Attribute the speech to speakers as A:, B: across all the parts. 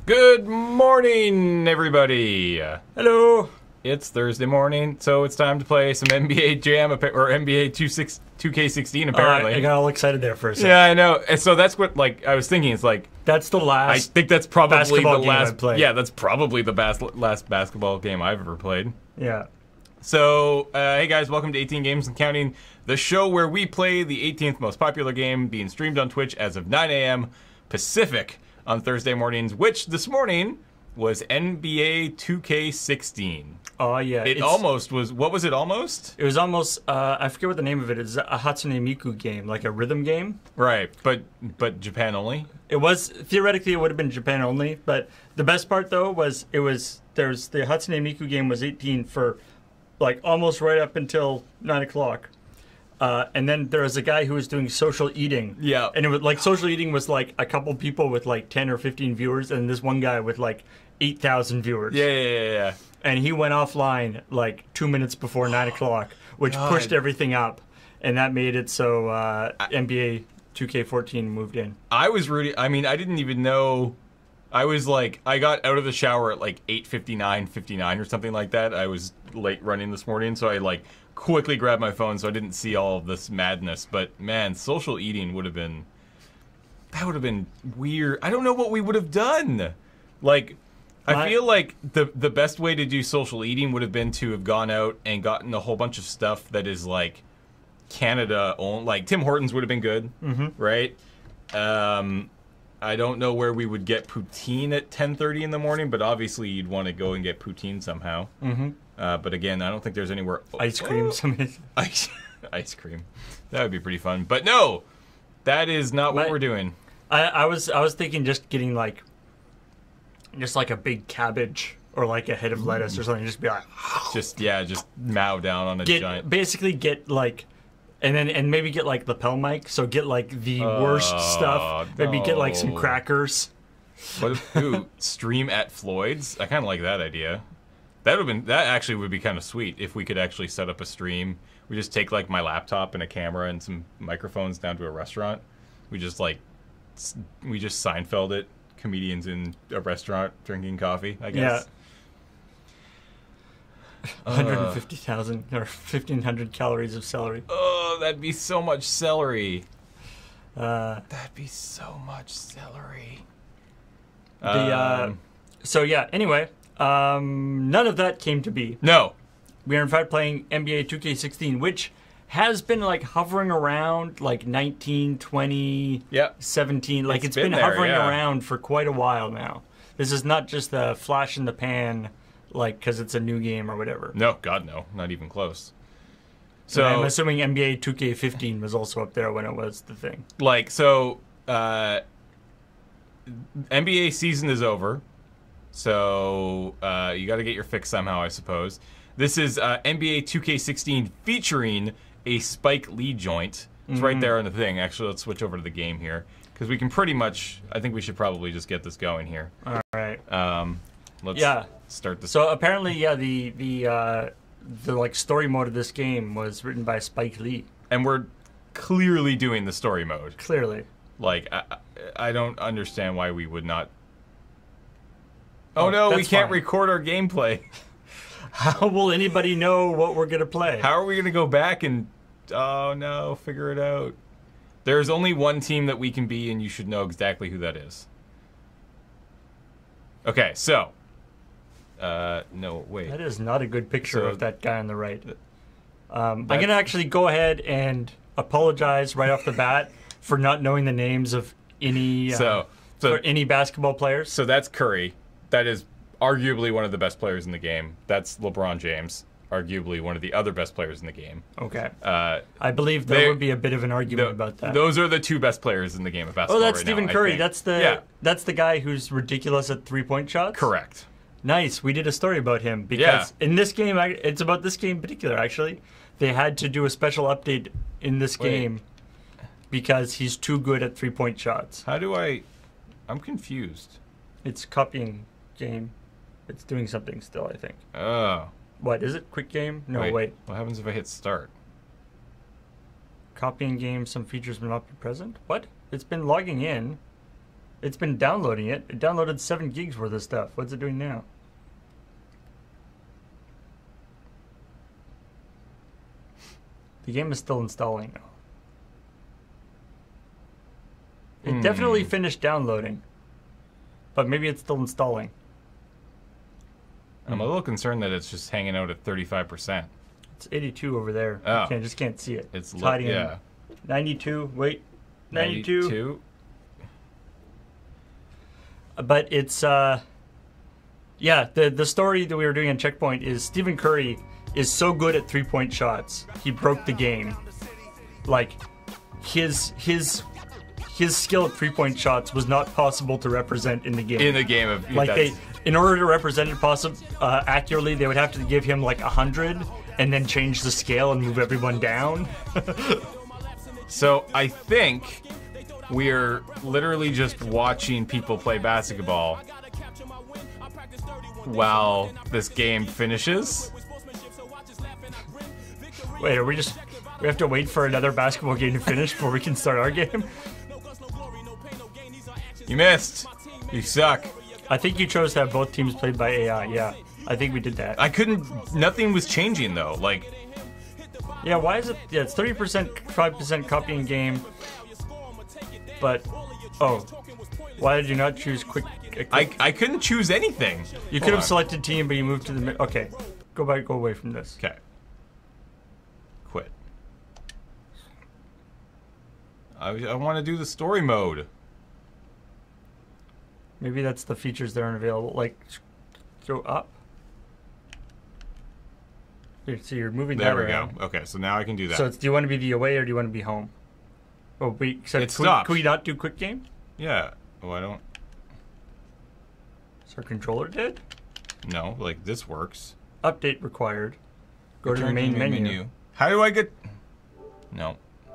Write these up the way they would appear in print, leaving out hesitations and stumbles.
A: Good morning, everybody.
B: Hello.
A: It's Thursday morning, so it's time to play some NBA Jam or NBA 2K16. Apparently,
B: I got all excited there for a second.
A: Yeah, I know. And so that's what I was thinking. It's like
B: that's the last.
A: I think that's probably
B: basketball
A: the
B: game
A: last.
B: I've played.
A: Yeah, that's probably the last basketball game I've ever played.
B: Yeah.
A: So, hey guys, welcome to 18 Games and Counting, the show where we play the 18th most popular game, being streamed on Twitch as of 9 a.m. Pacific on Thursday mornings, which this morning was NBA 2K16.
B: Oh, yeah.
A: It almost was. What was it almost?
B: It was almost, I forget what the name of it is, a Hatsune Miku game, like a rhythm game.
A: Right, but Japan only?
B: It was, theoretically, it would have been Japan only, but the best part, though, was the Hatsune Miku game was 18 for, like, almost right up until 9 o'clock. And then there was a guy who was doing social eating.
A: Yeah.
B: And it was like social eating was like a couple people with like 10 or 15 viewers, and this one guy with like 8,000 viewers.
A: Yeah.
B: And he went offline like 2 minutes before 9 o'clock, which pushed everything up. And that made it so NBA 2K14 moved in.
A: I was rooting. I mean, I didn't even know. I was like, I got out of the shower at like 8:59 or something like that. I was late running this morning, so I like quickly grabbed my phone so I didn't see all of this madness. But man, social eating would have been weird. I don't know what we would have done. Like, I feel like the best way to do social eating would have been to have gone out and gotten a whole bunch of stuff that is like Canada owned. Like Tim Hortons would have been good, right? I don't know where we would get poutine at 10:30 in the morning, but obviously you'd want to go and get poutine somehow. But again, I don't think there's anywhere.
B: Ice cream,
A: ice cream. That would be pretty fun. But no, that is not what we're doing.
B: I was thinking just getting like a big cabbage or like a head of lettuce or something. Just be like,
A: just mow down on a giant.
B: Basically, get like. And maybe get like lapel mic, so get like the worst stuff. Maybe get like some crackers.
A: Stream at Floyd's? I kind of like that idea. That actually would be kind of sweet if we could actually set up a stream. We just take like my laptop and a camera and some microphones down to a restaurant. We just Seinfeld it, comedians in a restaurant drinking coffee, I guess.
B: Yeah. 150,000 or 1,500 calories of celery.
A: Oh, that'd be so much celery.
B: That'd
A: be so much celery.
B: So yeah. Anyway, none of that came to be.
A: No.
B: We are in fact playing NBA 2K16, which has been like hovering around like 19, 20, 17. Like it's been hovering around for quite a while now. This is not just a flash in the pan. Like, because it's a new game or whatever.
A: No, God, no. Not even close. So
B: I'm assuming NBA 2K15 was also up there when it was the thing.
A: Like, so, NBA season is over. So, you got to get your fix somehow, I suppose. This is NBA 2K16 featuring a Spike Lee joint. It's right there on the thing. Actually, let's switch over to the game here. Because we can pretty much, I think we should probably just get this going here.
B: All right.
A: Let's start this.
B: So apparently, the like story mode of this game was written by Spike Lee,
A: and we're clearly doing the story mode.
B: Clearly,
A: like I don't understand why we would not. Oh no, we can't record our gameplay.
B: How will anybody know what we're gonna play?
A: How are we gonna go back and? Oh no, figure it out. There's only one team that we can be, and you should know exactly who that is. Okay, so. No, wait.
B: That is not a good picture of that guy on the right. I'm going to actually go ahead and apologize right off the bat for not knowing the names of any any basketball players.
A: So that's Curry. That is arguably one of the best players in the game. That's LeBron James, arguably one of the other best players in the game.
B: Okay. I believe there would be a bit of an argument about that.
A: Those are the two best players in the game of basketball.
B: Oh, that's Stephen Curry. That's the guy who's ridiculous at three-point shots?
A: Correct.
B: Nice. We did a story about him because in this game, it's about this game in particular, actually. They had to do a special update in this game because he's too good at three-point shots.
A: How do I'm confused.
B: It's copying game. It's doing something still, I think.
A: Oh.
B: What, is it? Quick game? No, wait.
A: What happens if I hit start?
B: Copying game, some features will not be present. What? It's been logging in. It's been downloading it. It downloaded 7 gigs worth of stuff. What's it doing now? The game is still installing now. It definitely finished downloading. But maybe it's still installing.
A: I'm a little concerned that it's just hanging out at 35%.
B: It's 82 over there.
A: Oh.
B: I just can't see it.
A: It's
B: hiding
A: yeah.
B: in 92. Wait. 92. But it's yeah, the story that we were doing on Checkpoint is Stephen Curry is so good at 3-point shots. He broke the game. Like his skill at 3-point shots was not possible to represent in the game.
A: In the game of
B: like in order to represent it accurately, they would have to give him like 100 and then change the scale and move everyone down.
A: So I think we're literally just watching people play basketball while this game finishes.
B: Wait, we have to wait for another basketball game to finish before we can start our game?
A: You missed. You suck.
B: I think you chose to have both teams played by AI, yeah. I think we did that.
A: I couldn't, nothing was changing though, like.
B: Yeah, why is it, yeah, it's 30%, 5% copying game. But, oh, why did you not choose quick?
A: I couldn't choose anything.
B: You could have selected team, but you moved to the, okay. Go away from this.
A: Okay. Quit. I want to do the story mode.
B: Maybe that's the features that aren't available. Like, go up. So you're moving
A: there
B: that
A: we
B: around.
A: go. Okay, so now I can do that.
B: So do you want to be the away or do you want to be home? Oh, wait. So
A: it stopped.
B: Can we not do quick game?
A: Yeah. Oh, I don't.
B: So our controller did?
A: No, like this works.
B: Update required. Go to the main menu.
A: How do I get? No.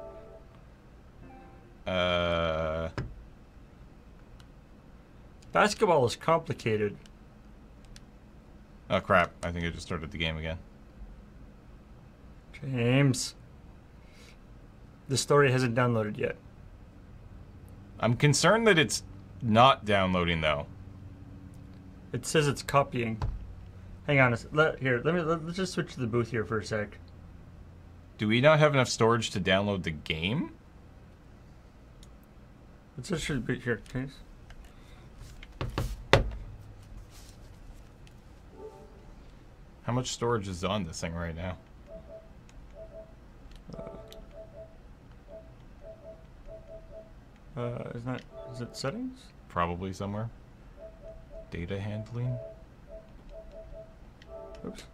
B: Basketball is complicated.
A: Oh crap! I think I just started the game again.
B: James. The story hasn't downloaded yet.
A: I'm concerned that it's not downloading though.
B: It says it's copying. Hang on. Let's just switch to the booth here for a sec.
A: Do we not have enough storage to download the game?
B: Let's just switch to the booth here, please.
A: How much storage is on this thing right now?
B: Is it settings?
A: Probably somewhere. Data handling?
B: Oops.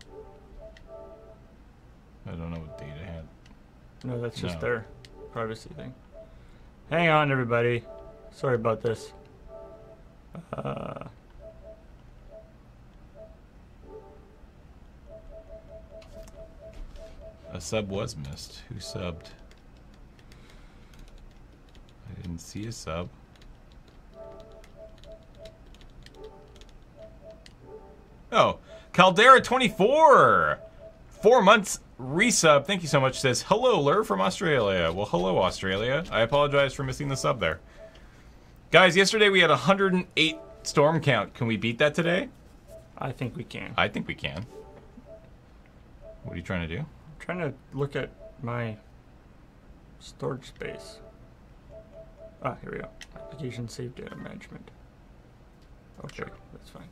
A: I don't know what data had.
B: No, that's just their privacy thing. Hang on, everybody. Sorry about this.
A: A sub was missed. Who subbed? I didn't see a sub. Oh, Caldera24! 4 months resub. Thank you so much. Says, hello, Lur from Australia. Well, hello, Australia. I apologize for missing the sub there. Guys, yesterday we had 108 storm count. Can we beat that today?
B: I think we can.
A: I think we can. What are you trying to do?
B: I'm trying to look at my storage space. Ah, here we go. Application save data management. Okay, sure. That's fine.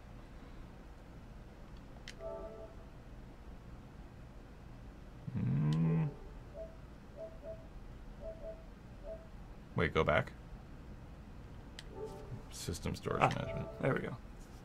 A: Wait, go back. System storage management.
B: There we go.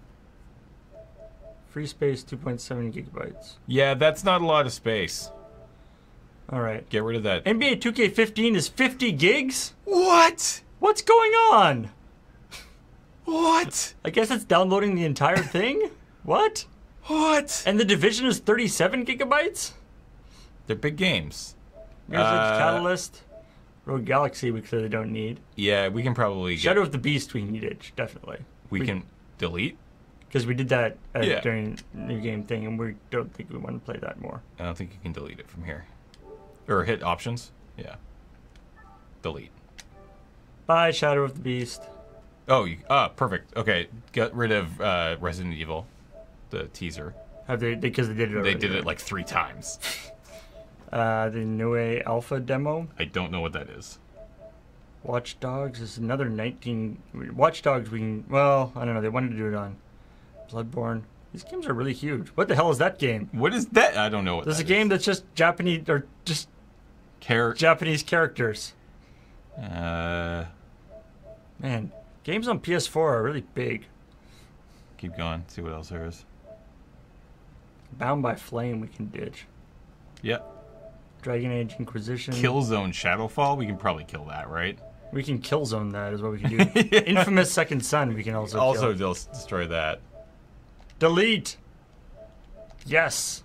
B: Free space 2.7 gigabytes.
A: Yeah, that's not a lot of space.
B: All right.
A: Get rid of that.
B: NBA 2K15 is 50 gigs?
A: What?
B: What's going on?
A: What?
B: I guess it's downloading the entire thing? What?
A: What?
B: And the Division is 37 gigabytes?
A: They're big games.
B: Here's Catalyst. Rogue Galaxy we clearly don't need.
A: Yeah, we can probably
B: Shadow of the Beast we needed, definitely.
A: We can delete?
B: Because we did that during New Game thing, and we don't think we want to play that more.
A: I don't think you can delete it from here. Or hit options. Yeah. Delete.
B: Bye, Shadow of the Beast.
A: Oh, perfect. Okay, get rid of Resident Evil, the teaser.
B: Have they? Because they did it already.
A: They did it like 3 times.
B: The Niue Alpha demo.
A: I don't know what that is.
B: Watch Dogs is another 19. Watch Dogs, we can. Well, I don't know. They wanted to do it on Bloodborne. These games are really huge. What the hell is that game?
A: What is that? I don't know what
B: There's
A: that
B: a game that's just Japanese, or just Japanese characters.
A: Man,
B: games on PS4 are really big.
A: Keep going. See what else there is.
B: Bound by Flame we can ditch.
A: Yep.
B: Dragon Age Inquisition.
A: Killzone Shadowfall, we can probably kill that, right?
B: We can Killzone that is what we can do. Yeah. Infamous Second Son we can also kill.
A: Destroy that.
B: Delete. Yes.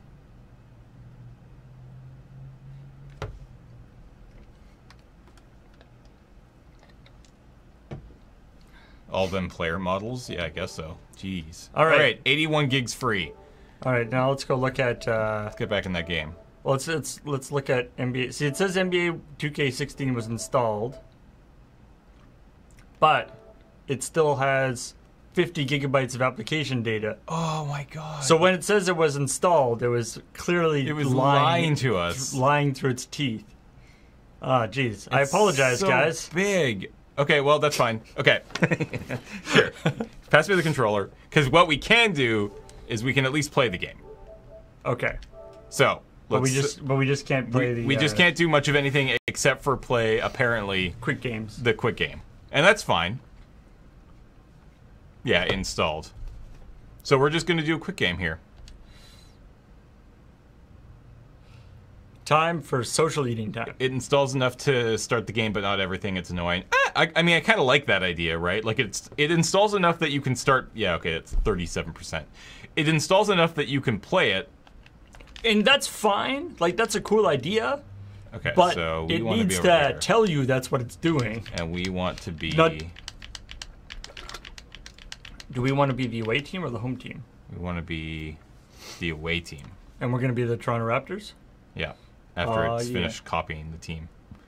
A: All them player models? Yeah, I guess so. Jeez.
B: All right.
A: 81 gigs free.
B: All right, now let's go look at.
A: Let's get back in that game.
B: Well, let's look at NBA. See, it says NBA2K16 was installed, but it still has 50 gigabytes of application data.
A: Oh my god!
B: So when it says it was installed, it was clearly
A: lying to us,
B: lying through its teeth. Ah, jeez. I apologize,
A: so
B: guys.
A: Big. Okay, well that's fine. Okay, here, pass me the controller, because what we can do is we can at least play the game.
B: Okay.
A: So.
B: But we just can't play
A: we just can't do much of anything except for play, apparently,
B: quick games.
A: The quick game. And that's fine. Yeah, installed. So we're just going to do a quick game here.
B: Time for social eating time.
A: It installs enough to start the game, but not everything. It's annoying. I mean, I kind of like that idea, right? Like, it installs enough that you can start... Yeah, okay, it's 37%. It installs enough that you can play it.
B: And that's fine. Like, that's a cool idea.
A: Okay,
B: but
A: so we
B: it
A: want
B: needs
A: to be over here.
B: tell you that's what it's doing.
A: And we want to be...
B: Do we want to be the away team or the home team?
A: We want to be the away team.
B: And we're going to be the Toronto Raptors?
A: Yeah, after it's finished copying the team.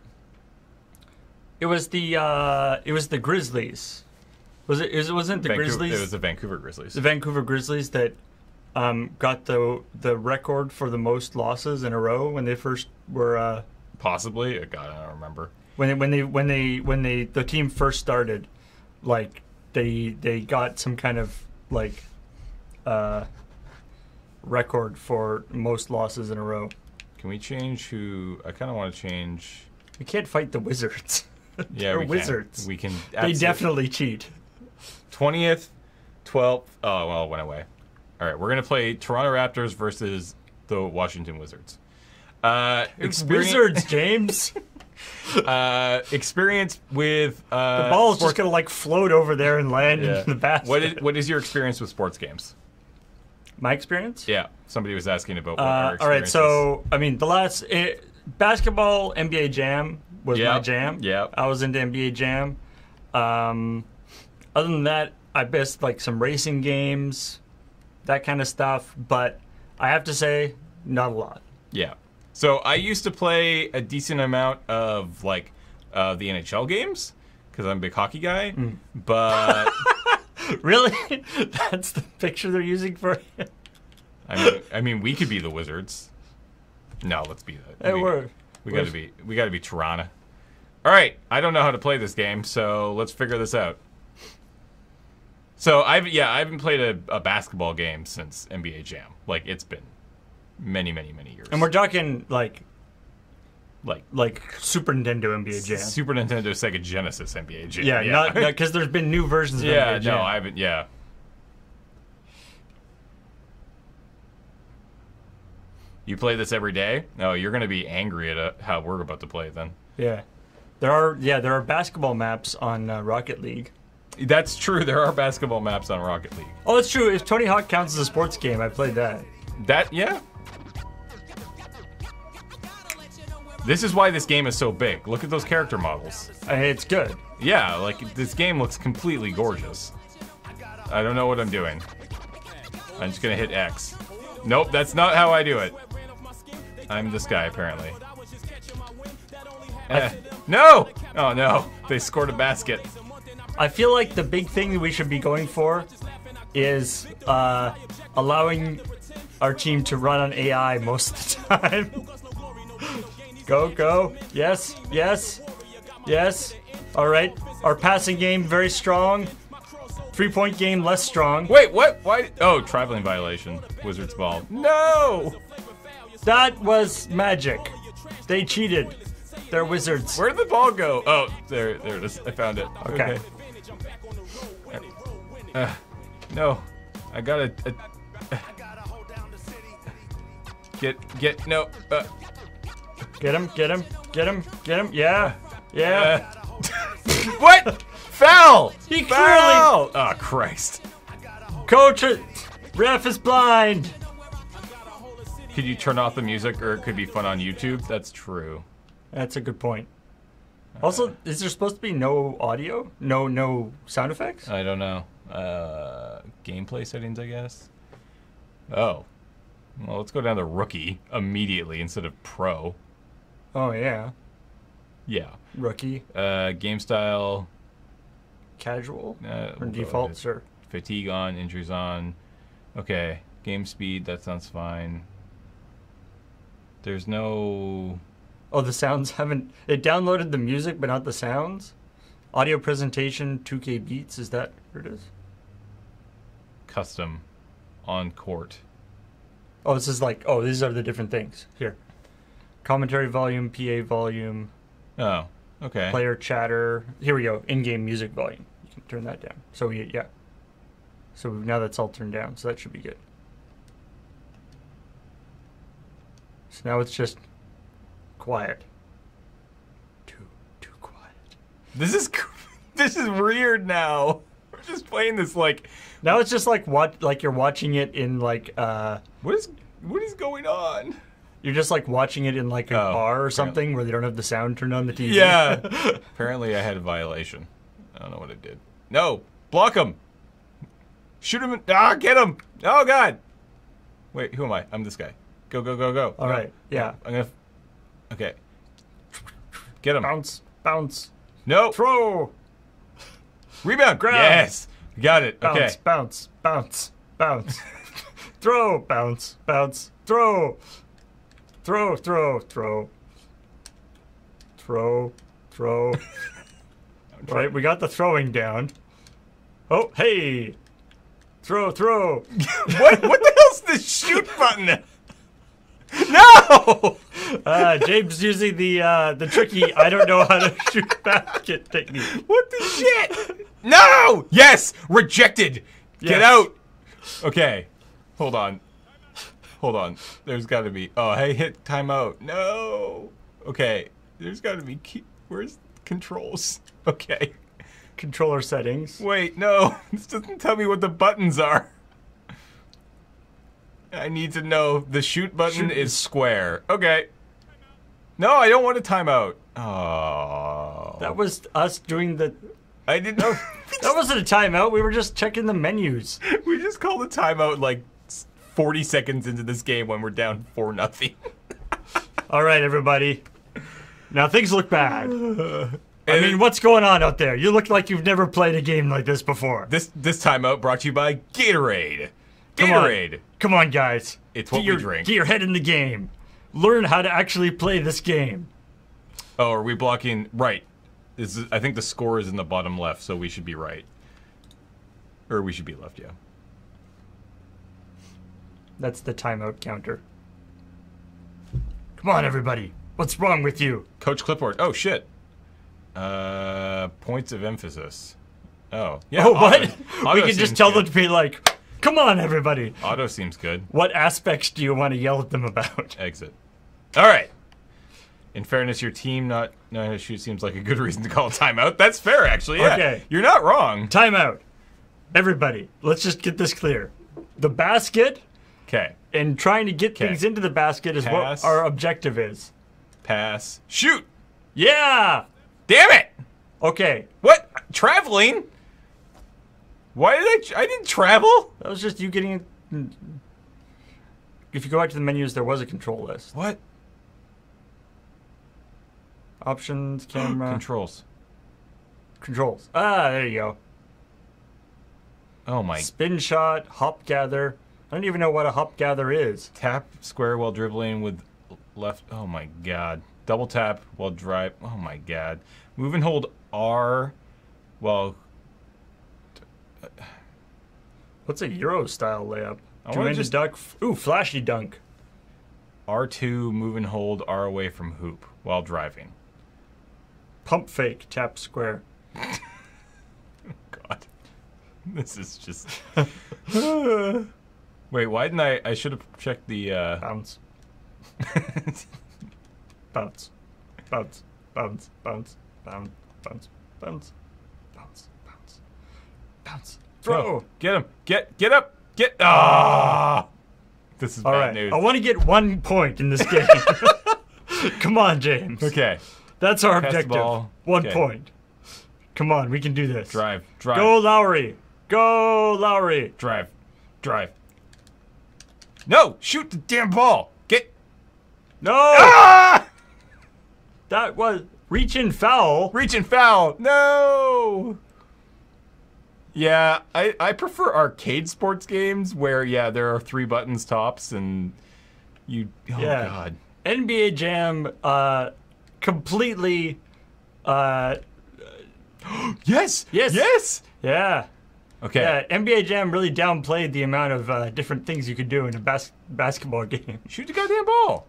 B: It was the Grizzlies. Wasn't the Grizzlies?
A: It was the Vancouver Grizzlies.
B: The Vancouver Grizzlies that got the record for the most losses in a row when they first were
A: possibly. God, I don't remember.
B: When the team first started, like they got some kind of like record for most losses in a row.
A: Can we change who? I kind of want to change.
B: We can't fight the Wizards.
A: Yeah,
B: They're Wizards.
A: We can.
B: They definitely cheat.
A: 20th, 12th. Oh well, it went away. All right, we're gonna play Toronto Raptors versus the Washington Wizards.
B: Wizards, James.
A: Experience with
B: the ball's just gonna like float over there and land in the basket.
A: What is your experience with sports games?
B: My experience?
A: Yeah, somebody was asking about what our experience
B: all right, so I mean, basketball NBA Jam was my jam.
A: Yeah,
B: I was into NBA Jam. Other than that, I missed like some racing games, that kind of stuff. But I have to say, not a lot.
A: Yeah. So I used to play a decent amount of like the NHL games because I'm a big hockey guy. But
B: really, that's the picture they're using for you.
A: I mean, we could be the Wizards. No, let's be that. We got to be Toronto. All right, I don't know how to play this game, so let's figure this out. So I haven't played a basketball game since NBA Jam. Like it's been many years.
B: And we're talking like Super Nintendo NBA Jam.
A: Super Nintendo, Sega Genesis NBA Jam.
B: Yeah, not because there's been new versions of NBA Jam.
A: No, I haven't. Yeah. You play this every day? No, you're going to be angry at how we're about to play then.
B: Yeah. There are basketball maps on Rocket League.
A: That's true. There are basketball maps on Rocket League.
B: Oh, that's true. If Tony Hawk counts as a sports game, I played that.
A: Yeah. This is why this game is so big. Look at those character models.
B: It's good.
A: Yeah, like this game looks completely gorgeous. I don't know what I'm doing. I'm just gonna hit X. Nope, that's not how I do it. I'm this guy, apparently. No! Oh no, they scored a basket.
B: I feel like the big thing that we should be going for is allowing our team to run on AI most of the time. Go. Yes. All right. Our passing game, very strong. 3-point game, less strong.
A: Wait, what? Why? Oh, traveling violation. Wizards ball. No!
B: That was magic. They cheated. They're wizards.
A: Where'd the ball go? Oh, there it is. I found it.
B: Okay.
A: No. I gotta... no.
B: Get him. Yeah.
A: What? Foul!
B: He
A: Foul! Oh, Christ.
B: Coach, ref is blind.
A: Could you turn off the music or it could be fun on YouTube? That's true.
B: That's a good point. Also, is there supposed to be no audio? No sound effects?
A: I don't know. Gameplay settings, I guess. Oh. Well, let's go down to rookie immediately instead of pro.
B: Oh, yeah.
A: Yeah.
B: Rookie.
A: Game style.
B: Casual? Or default, sure.
A: Fatigue on, injuries on. Okay. Game speed, that sounds fine. There's no...
B: Oh, the sounds haven't... It downloaded the music, but not the sounds? Audio presentation, 2K beats, is that what it is?
A: Custom. On court.
B: Oh, this is like... Oh, these are the different things. Here. Commentary volume, PA volume.
A: Oh, okay.
B: Player chatter. Here we go. In-game music volume. You can turn that down. So, yeah. So now that's all turned down, so that should be good. So now it's just quiet. Too quiet.
A: This is weird now. We're just playing this like...
B: Now it's just like you're watching it in like...
A: What is going on?
B: You're just like watching it in like a bar or something where they don't have the sound turned on the TV.
A: Yeah. Apparently I had a violation. I don't know what I did. No! Block him! Shoot him! Get him! Oh, God! Wait, who am I? I'm this guy. Go.
B: All right. Yeah.
A: I'm gonna... Okay. Get him.
B: Bounce.
A: No!
B: Throw!
A: Rebound!
B: Grab!
A: Yes! Got it. Okay.
B: Bounce. Throw! Bounce. Throw! Right, we got the throwing down. Oh, hey! Throw!
A: What the hell's the shoot button? No!
B: James using the tricky I don't know how to shoot basket technique.
A: What the shit? No! Yes! Rejected!
B: Yes.
A: Get out! Okay. Hold on. There's gotta be... Oh, I hit timeout. No! Okay. There's gotta be... Where's controls? Okay.
B: Controller settings.
A: Wait, no. This doesn't tell me what the buttons are. I need to know. The shoot button is square. Okay. No, I don't want a timeout. Oh.
B: That was us doing the...
A: I didn't know.
B: That wasn't a timeout. We were just checking the menus.
A: We just called a timeout like 40 seconds into this game when we're down 4-0.
B: All right, everybody. Now things look bad. I mean, what's going on out there? You look like you've never played a game like this before.
A: This timeout brought to you by Gatorade. Gatorade.
B: Come on, guys.
A: It's what we drink.
B: Get your head in the game. Learn how to actually play this game.
A: Oh, are we blocking? Right. I think the score is in the bottom left, so we should be right. Or we should be left, yeah.
B: That's the timeout counter. Come on, everybody. What's wrong with you?
A: Coach Clipboard. Oh, shit. Points of emphasis. Oh. Yeah.
B: Oh, what?
A: Auto
B: we can just tell them to be like, come on, everybody.
A: Auto seems good.
B: What aspects do you want to yell at them about?
A: Exit. All right. In fairness, your team not knowing how to shoot seems like a good reason to call a timeout. That's fair, actually. Yeah. Okay. You're not wrong.
B: Timeout. Everybody, let's just get this clear. The basket...
A: Okay.
B: And trying to get things into the basket is what our objective is.
A: Pass. Shoot!
B: Yeah!
A: Damn it!
B: Okay.
A: What? Traveling? Why did I didn't travel?
B: That was just you getting... If you go back to the menus, there was a control list.
A: What?
B: Options, camera...
A: Controls.
B: controls. Ah, there you go.
A: Oh my.
B: Spin shot, hop gather. I don't even know what a hop gather is.
A: Tap square while dribbling with left. Oh my god. Double tap while drive. Oh my god. Move and hold R while.
B: What's a Euro style layup?
A: I want to just
B: duck. Ooh, flashy dunk.
A: R2, move and hold R away from hoop while driving.
B: Pump fake, tap square.
A: Oh god. This is just. Wait, why didn't I should have checked the.
B: Bounce. Bounce. Bounce. Bounce. Bounce. Bounce. Bounce. Bounce. Bounce. Bounce. Bounce. Throw.
A: No, get him. Get up. Get. Ah! This is bad news.
B: I want to get 1 point in this game. Come on, James.
A: Okay.
B: That's our
A: Pass
B: objective.
A: the ball.
B: 1 point. Come on, we can do this.
A: Drive.
B: Go, Lowry. Go, Lowry.
A: Drive. No! Shoot the damn ball! Get.
B: No!
A: Ah!
B: That was reach and foul.
A: Reach and foul! No! Yeah, I prefer arcade sports games where, yeah, there are 3 buttons tops and you. Oh,
B: yeah.
A: God.
B: NBA Jam completely.
A: Yes!
B: Yes! Yeah.
A: Okay.
B: Yeah, NBA Jam really downplayed the amount of different things you could do in a basketball game.
A: Shoot the goddamn ball!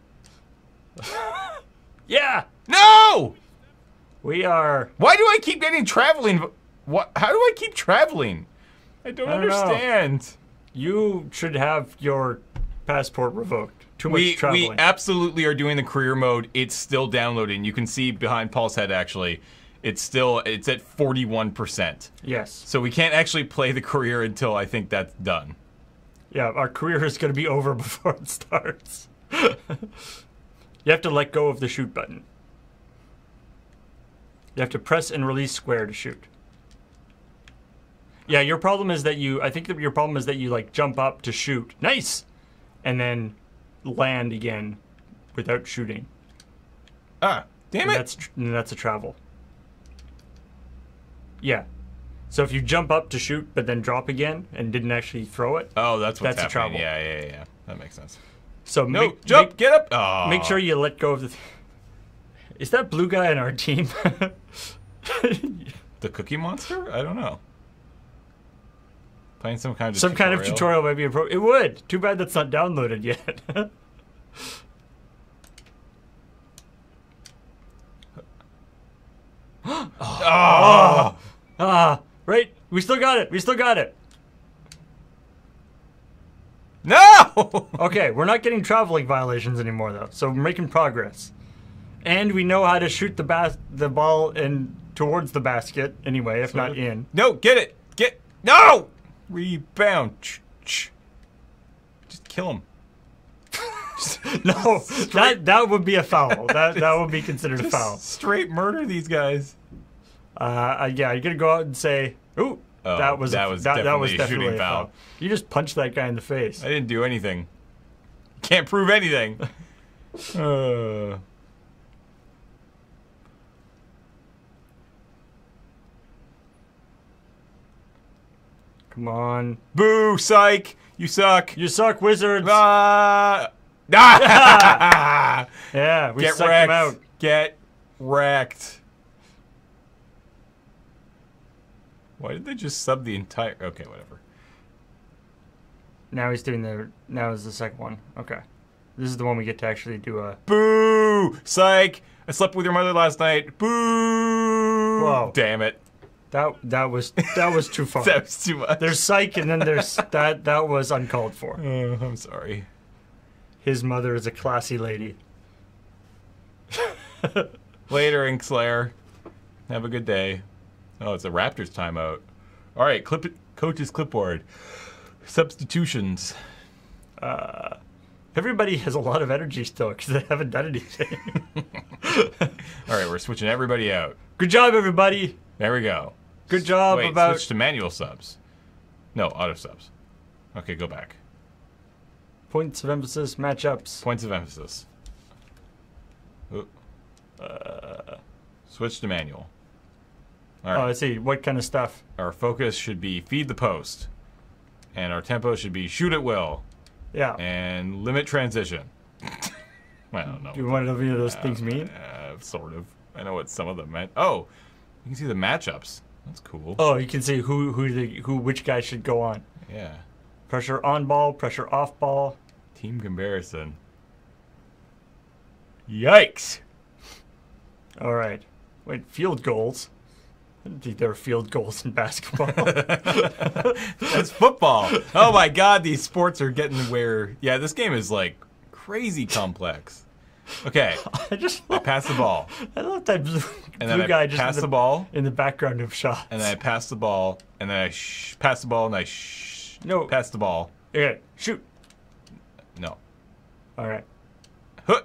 B: Yeah!
A: No!
B: We are.
A: Why do I keep getting traveling? What? How do I keep traveling? I don't understand.
B: Know. You should have your passport revoked. Too much traveling.
A: We absolutely are doing the career mode. It's still downloading. You can see behind Paul's head, actually. It's at 41%.
B: Yes.
A: So we can't actually play the career until I think that's done.
B: Yeah, our career is going to be over before it starts. You have to let go of the shoot button. You have to press and release square to shoot. Yeah, your problem is that I think that your problem is that you like jump up to shoot. Nice! And then land again without shooting.
A: Ah, damn it!
B: That's a travel. Yeah. So if you jump up to shoot but then drop again and didn't actually throw it.
A: Oh, that's what's
B: happening.
A: A travel. Yeah. That makes sense.
B: So
A: get up! Oh.
B: Make sure you let go of the. Is that blue guy on our team?
A: The Cookie Monster? I don't know. Playing some kind of
B: tutorial might be appropriate. It would. Too bad that's not downloaded yet. Right. We still got it.
A: No!
B: Okay, we're not getting traveling violations anymore, though, so we're making progress. And we know how to shoot the ball towards the basket anyway, if not in.
A: No, get it! No! Rebound. Just kill him.
B: No, that would be a foul. That would be considered a foul.
A: Straight murder these guys.
B: Yeah, you're gonna go out and say, "Ooh, that was definitely a shooting foul." You just punched that guy in the face.
A: I didn't do anything. Can't prove anything.
B: Come on.
A: Boo, psych. You suck.
B: You suck, Wizards.
A: Yeah,
B: we sucked them out.
A: Get wrecked. Why did they just sub the entire... Okay, whatever.
B: Now he's doing now is the second one. Okay. This is the one we get to actually do a...
A: Boo! Psych! I slept with your mother last night. Boo!
B: Whoa.
A: Damn it.
B: That was too far.
A: That was too much.
B: There's psych and then there's that was uncalled for.
A: I'm sorry.
B: His mother is a classy lady.
A: Later, Inkslayer. Have a good day. Oh, it's a Raptors timeout. All right, coach's clipboard. Substitutions.
B: Everybody has a lot of energy still because they haven't done anything.
A: All right, we're switching everybody out.
B: Good job, everybody.
A: There we go.
B: Good job.
A: Wait, switch to manual subs. No, auto subs. Okay, go back.
B: Points of emphasis, matchups.
A: Points of emphasis. Switch to manual. All right.
B: Oh, I see. What kind of stuff?
A: Our focus should be feed the post. And our tempo should be shoot at will.
B: Yeah.
A: And limit transition. I don't know.
B: Do you want to know what any of those things mean?
A: Sort of. I know what some of them meant. Oh, you can see the matchups. That's cool.
B: Oh, you can see which guy should go on.
A: Yeah.
B: Pressure on ball, pressure off ball.
A: Team comparison. Yikes.
B: All right. Wait, field goals? I didn't think there were field goals in basketball.
A: That's football. Oh my god, these sports are getting where... Yeah, this game is like crazy complex. Okay. I pass the ball.
B: I love that blue
A: then
B: guy
A: I
B: just
A: pass the ball.
B: in the background of shots.
A: And then I pass the ball. And then I pass the ball and I
B: No.
A: pass the ball.
B: Okay, shoot.
A: No.
B: All right.
A: Huh.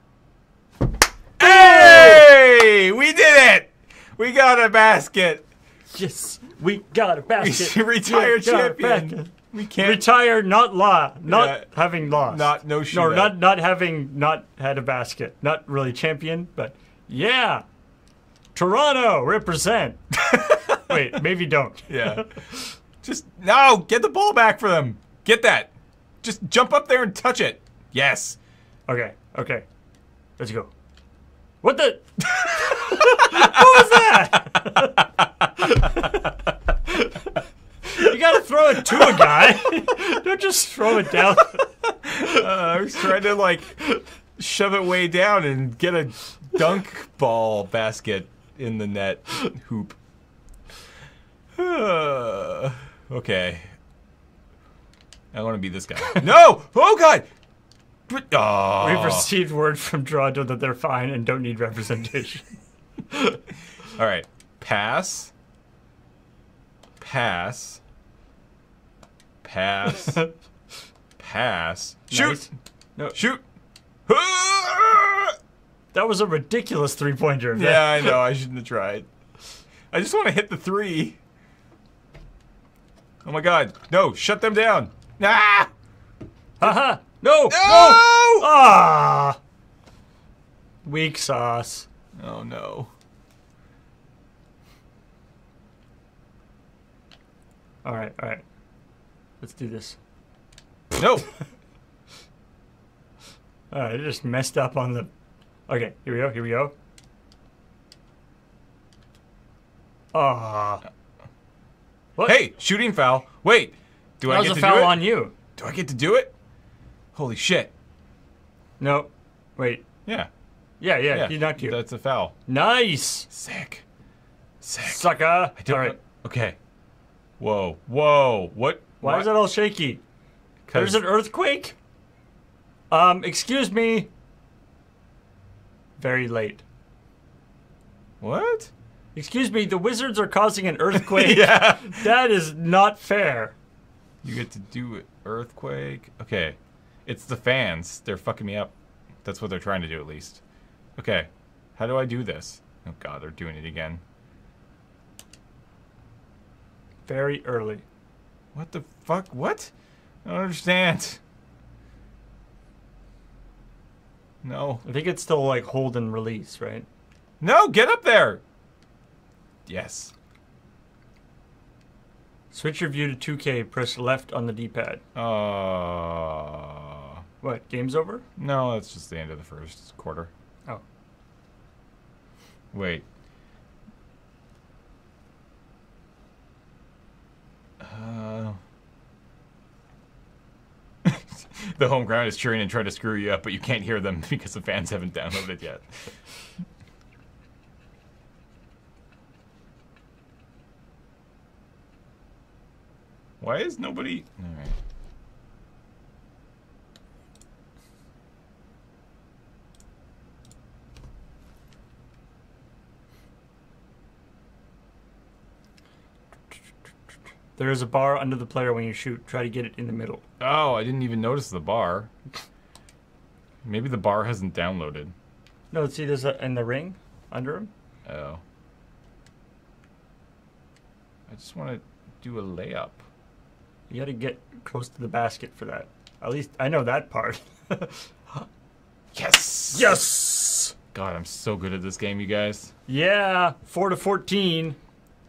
A: Hey! We did it! We got a basket.
B: Yes, we got a basket.
A: Retired champion. We can't
B: retire, not having lost.
A: No shootout.
B: No, not having not had a basket. Not really champion, but yeah. Toronto represent. Wait, maybe don't.
A: Yeah. Just no, get the ball back for them. Get that. Just jump up there and touch it. Yes.
B: Okay. Let's go. What the? What was that? You gotta throw it to a guy. Don't just throw it down.
A: I was trying to like shove it way down and get a dunk ball basket in the net hoop. Okay. I want to be this guy. No! Oh god! Oh.
B: We've received word from Toronto that they're fine and don't need representation.
A: All right. Pass. Pass. Pass. Pass. Shoot!
B: Nice. No.
A: Shoot!
B: That was a ridiculous three-pointer.
A: Yeah, I know. I shouldn't have tried. I just want to hit the three. Oh my god. No, shut them down. Ah!
B: Haha! No!
A: No!
B: Ah! Weak sauce.
A: Oh no.
B: All right. Let's do this.
A: No!
B: All right, I just messed up on the... Okay, here we go. Ah. What?
A: Hey, shooting foul. Wait. Do I get to do it?
B: That was a foul on you.
A: Do I get to do it? Holy shit.
B: No. Wait.
A: Yeah.
B: Yeah, he knocked you.
A: That's a foul.
B: Nice.
A: Sick.
B: Sucker.
A: I don't...
B: All right.
A: Okay. Whoa. What?
B: Why is it all shaky? There's an earthquake? Excuse me. Very late.
A: What?
B: Excuse me, the Wizards are causing an earthquake.
A: Yeah.
B: That is not fair.
A: You get to do it. Earthquake. Okay. It's the fans. They're fucking me up. That's what they're trying to do, at least. Okay. How do I do this? Oh, God, they're doing it again.
B: Very early.
A: What the fuck? What? I don't understand. No.
B: I think it's still like hold and release, right?
A: No, get up there! Yes.
B: Switch your view to 2K, press left on the D-pad. What, game's over?
A: No, that's just the end of the first quarter.
B: Oh.
A: Wait. The home ground is cheering and trying to screw you up, but you can't hear them because the fans haven't downloaded yet. Why is nobody... Alright.
B: There is a bar under the player when you shoot. Try to get it in the middle.
A: Oh, I didn't even notice the bar. Maybe the bar hasn't downloaded.
B: No, see, there's in the ring under him.
A: Oh. I just want to do a layup.
B: You got to get close to the basket for that. At least I know that part.
A: Yes!
B: Yes!
A: God, I'm so good at this game, you guys.
B: Yeah, 4-14.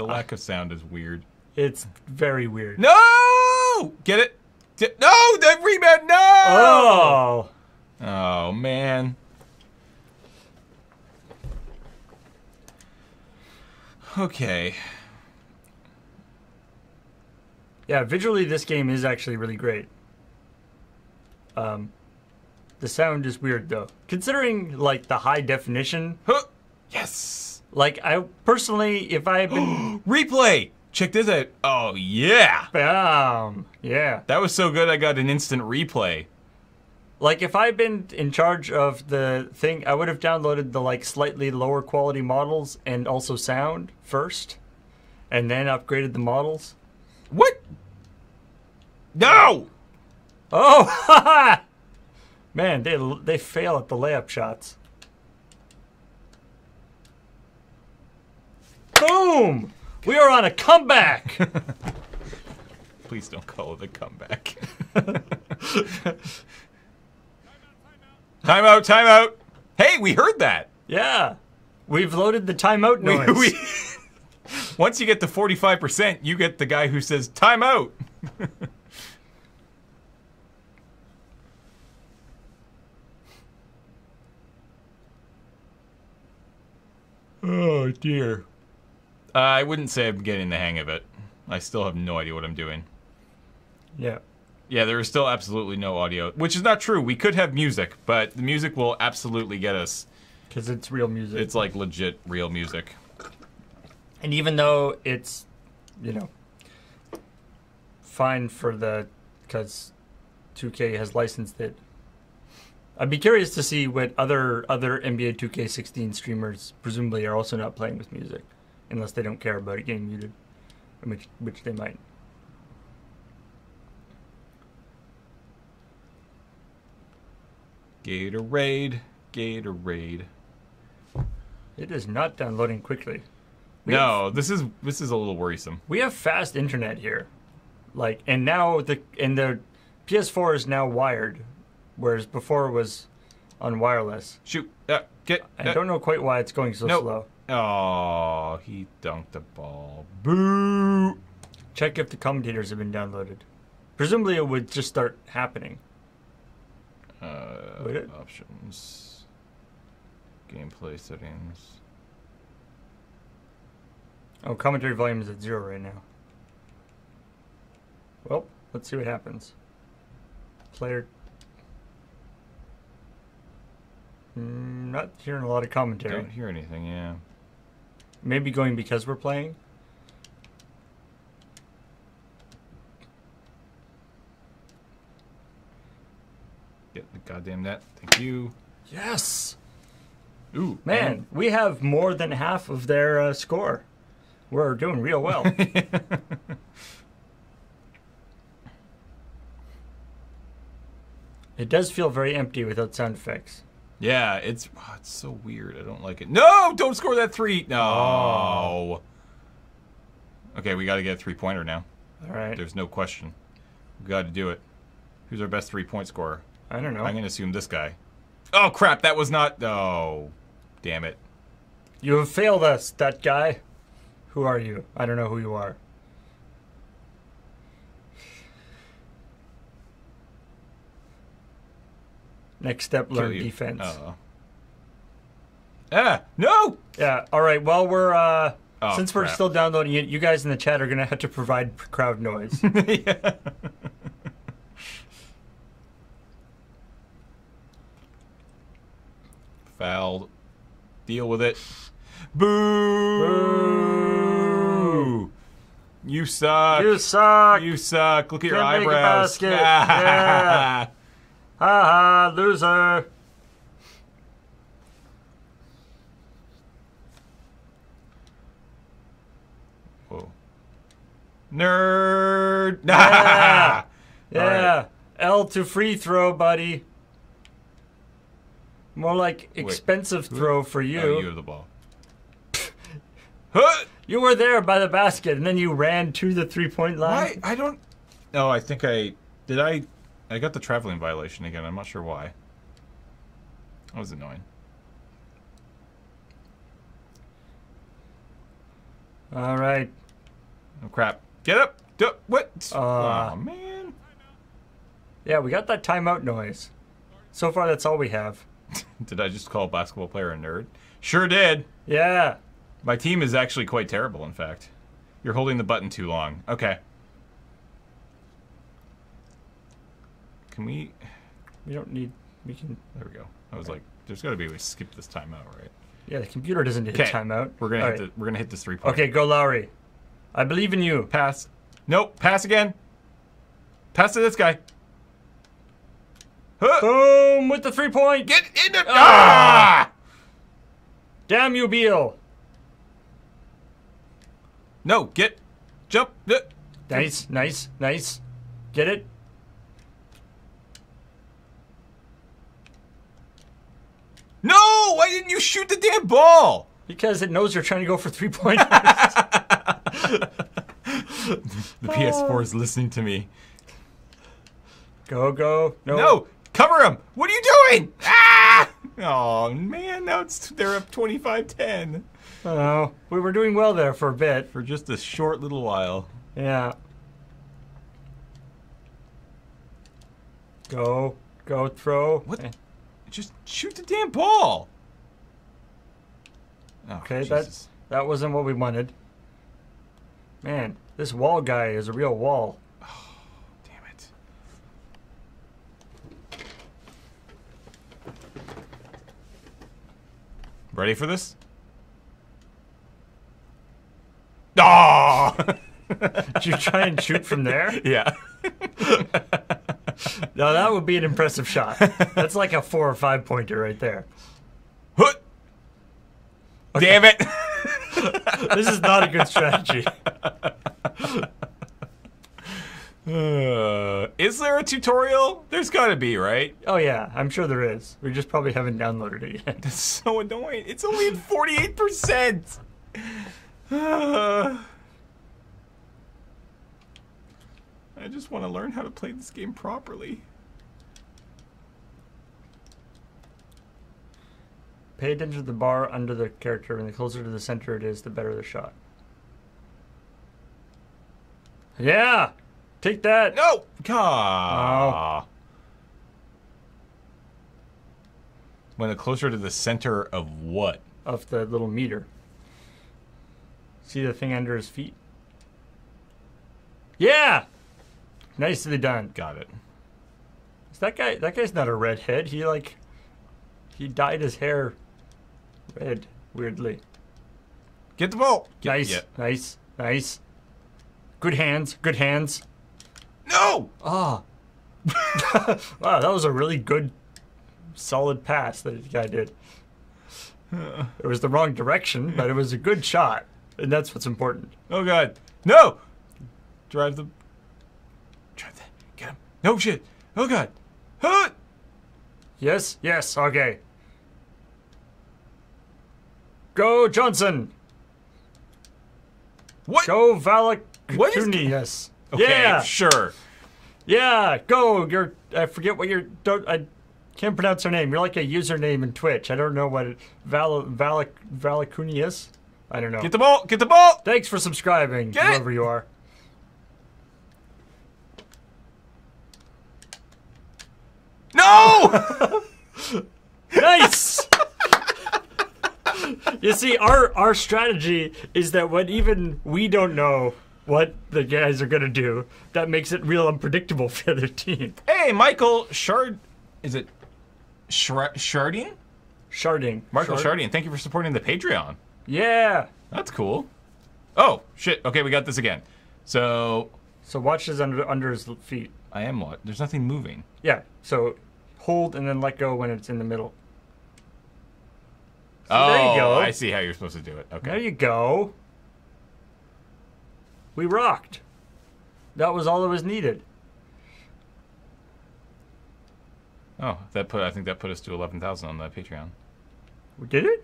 A: The lack of sound is weird.
B: It's very weird.
A: No! Get it? No! That rebound! No!
B: Oh!
A: Oh, man. Okay.
B: Yeah, visually this game is actually really great. The sound is weird though. Considering like the high definition.
A: Huh. Yes.
B: Like I personally, if I had been
A: replay, check this out. Oh yeah.
B: Bam. Yeah.
A: That was so good. I got an instant replay.
B: Like if I'd been in charge of the thing, I would have downloaded the like slightly lower quality models and also sound first, and then upgraded the models.
A: What? No.
B: Oh, man, they fail at the layup shots. Boom! We are on a comeback.
A: Please don't call it a comeback. Timeout, timeout. Hey, we heard that.
B: Yeah. We've loaded the timeout noise.
A: Once you get to 45%, you get the guy who says timeout. Oh, dear. I wouldn't say I'm getting the hang of it. I still have no idea what I'm doing.
B: Yeah.
A: Yeah, there is still absolutely no audio, which is not true. We could have music, but the music will absolutely get us.
B: Because it's real music.
A: It's like legit real music.
B: And even though it's, you know, fine for the, because 2K has licensed it, I'd be curious to see what other NBA 2K16 streamers presumably are also not playing with music, unless they don't care about it getting muted, which they might.
A: Gatorade, Gatorade.
B: It is not downloading quickly.
A: This is a little worrisome.
B: We have fast internet here, like, and now the PS4 is now wired, whereas before it was on wireless.
A: Shoot!
B: I don't know quite why it's going so slow.
A: Oh, he dunked the ball. Boo!
B: Check if the commentators have been downloaded. Presumably, it would just start happening. Would it?
A: Options. Gameplay settings.
B: Oh, commentary volume is at 0 right now. Well, let's see what happens. Player. Not hearing a lot of commentary.
A: Don't hear anything, yeah.
B: Maybe going because we're playing?
A: Get the goddamn net. Thank you.
B: Yes!
A: Ooh.
B: Man, we have more than half of their score. We're doing real well. It does feel very empty without sound effects.
A: Yeah, it's so weird. I don't like it. No! Don't score that three! No! Oh. Okay, we got to get a three-pointer now.
B: All right.
A: There's no question. We got to do it. Who's our best three-point scorer?
B: I don't know.
A: I'm going to assume this guy. Oh, crap. That was not... Oh. Damn it.
B: You have failed us, that guy. Who are you? I don't know who you are. Next step, learn defense.
A: No!
B: Yeah, all right. Well, we're... since we're still downloading it, you guys in the chat are going to have to provide crowd noise.
A: Yeah. Fouled. Deal with it. Boo! Boo! You suck.
B: You suck.
A: You suck. Look at your
B: Can't
A: eyebrows.
B: Make a basket. Yeah. Ha ha, loser.
A: Whoa. Nerd.
B: Yeah. Yeah.
A: Right.
B: L to free throw, buddy. More like expensive throw for you.
A: Oh, you have the ball.
B: You were there by the basket, and then you ran to the three-point line.
A: Why? I don't... No, I think I... Did I... I got the traveling violation again. I'm not sure why. That was annoying.
B: All right.
A: Oh, crap. Get up. What? Oh, man.
B: Yeah, we got that timeout noise. So far, that's all we have.
A: Did I just call a basketball player a nerd? Sure did.
B: Yeah.
A: My team is actually quite terrible, in fact. You're holding the button too long. Okay. Can we...
B: We don't need... We can...
A: There we go. I was like, there's got to be a way to skip this timeout, right?
B: Yeah, the computer doesn't need a timeout.
A: We're gonna hit this 3-point.
B: Okay, go Lowry. I believe in you.
A: Pass. Nope. Pass again. Pass to this guy.
B: Boom with the 3-point.
A: Get in the... Ah!
B: Damn you, Beal.
A: No, get... Jump.
B: Nice, nice, nice. Get it?
A: No! Why didn't you shoot the damn ball?
B: Because it knows you're trying to go for 3-pointers.
A: The PS4 is listening to me.
B: Go, go.
A: No! Cover him! What are you doing? Ah! Oh, man, now they're up 25-10.
B: Oh, we were doing well there for a bit.
A: For just a short little while.
B: Yeah. Go. Go, throw.
A: What? Just shoot the damn ball. Oh,
B: okay,
A: Jesus.
B: that wasn't what we wanted. Man, this wall guy is a real wall.
A: Oh, damn it. Ready for this? Oh!
B: Did you try and shoot from there?
A: Yeah.
B: No, that would be an impressive shot. That's like a 4 or 5 pointer right there.
A: Okay. Damn it!
B: This is not a good strategy.
A: Is there a tutorial? There's gotta be, right?
B: Oh yeah, I'm sure there is. We just probably haven't downloaded it yet.
A: That's so annoying. It's only at 48%. I just want to learn how to play this game properly.
B: Pay attention to the bar under the character, and the closer to the center it is, the better the shot. Yeah! Take that!
A: No! God.
B: Oh.
A: When it's closer to the center of what?
B: Of the little meter. See the thing under his feet? Yeah! Nicely done.
A: Got it.
B: Is that guy's not a redhead. He dyed his hair red, weirdly.
A: Get the ball.
B: Nice, nice, nice. Good hands, good hands.
A: No!
B: Ah. Wow, that was a really good, solid pass that the guy did. It was the wrong direction, but it was a good shot. And that's what's important.
A: Oh, God. No! Drive the... Get him. No shit. Oh, God. Huh!
B: Yes, yes, okay. Go, Johnson!
A: What?
B: Go, Valak.
A: What is...
B: Yes.
A: Okay,
B: yeah.
A: sure.
B: Yeah, go. I forget what I can't pronounce her name. You're like a username in Twitch. I don't know what it... Valakunius? I don't know.
A: Get the ball! Get the ball!
B: Thanks for subscribing, whoever you are.
A: No!
B: Nice! You see, our strategy is that when even we don't know what the guys are going to do, that makes it real unpredictable for the other team.
A: Hey, Michael Shard... Is it... Sharding?
B: Sharding.
A: Michael Sharding, thank you for supporting the Patreon.
B: Yeah.
A: That's cool. Oh, shit. Okay, we got this again. So
B: watch his under his feet.
A: I am what? There's nothing moving.
B: Yeah, so hold and then let go when it's in the middle.
A: So
B: there you go.
A: I see how you're supposed to do it. Okay.
B: There you go. We rocked. That was all that was needed.
A: Oh, I think that put us to 11,000 on the Patreon.
B: Did it?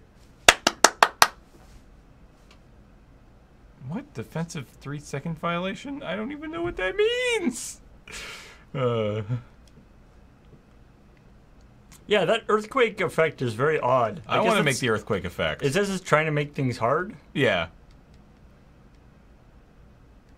A: What? Defensive 3-second violation? I don't even know what that means.
B: Yeah, that earthquake effect is very odd.
A: I want to make the earthquake effect.
B: Is this trying to make things hard?
A: Yeah.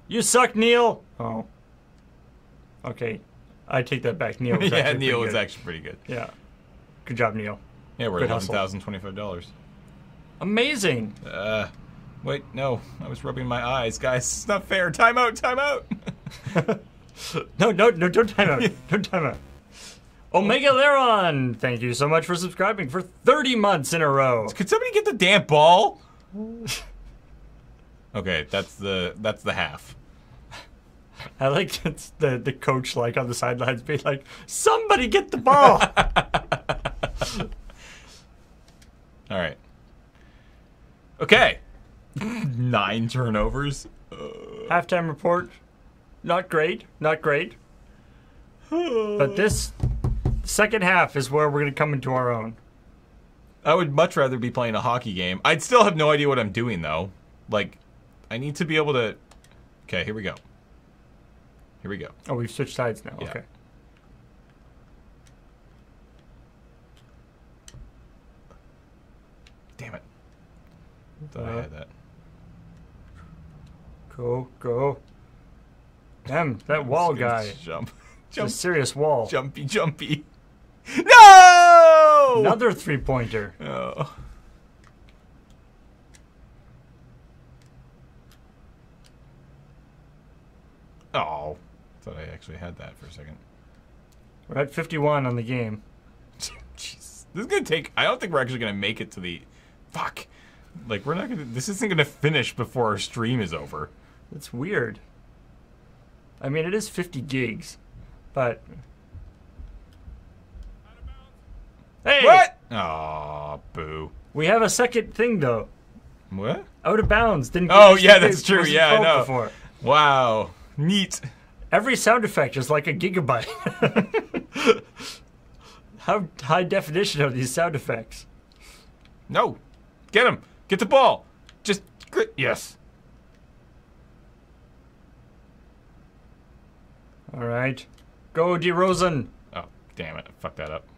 B: You suck, Neil. Oh. Okay. I take that back. Neil was
A: yeah, Neil was actually pretty good.
B: Yeah. Good job, Neil.
A: Yeah, we're at $11,025.
B: Amazing.
A: Wait, no. I was rubbing my eyes. Guys, it's not fair. Time out, time out.
B: No, don't time out. Don't time out. Omega Leron, thank you so much for subscribing for 30 months in a row.
A: Could somebody get the damn ball? Okay, that's the half.
B: I like the coach like on the sidelines being like, somebody get the ball.
A: All right. Okay. 9 turnovers.
B: Halftime report. Not great. Not great. But this second half is where we're going to come into our own.
A: I would much rather be playing a hockey game. I'd still have no idea what I'm doing, though. Like, I need to be able to... Okay, here we go. Here we go.
B: Oh, we've switched sides now.
A: Yeah.
B: Okay.
A: Damn it. Thought I had that.
B: Go. Damn, that wall guy.
A: Jump.
B: It's a serious wall.
A: Jumpy. No!
B: Another three-pointer.
A: Oh. Oh. Thought I actually had that for a second.
B: We're at 51 on the game.
A: Jeez. This is going to take... I don't think we're actually going to make it to the... Fuck. Like, we're not going to... This isn't going to finish before our stream is over.
B: That's weird. I mean, it is 50 gigs, but... Hey!
A: What? Aw, boo.
B: We have a second thing, though.
A: What?
B: Out of bounds. Didn't
A: Oh, yeah, that's true. Yeah, I know.
B: Before.
A: Wow. Neat.
B: Every sound effect is like a gigabyte. How high definition are these sound effects?
A: No. Get him. Get the ball. Just... Yes.
B: All right. Go, DeRozan.
A: Oh, damn it. I fucked that up.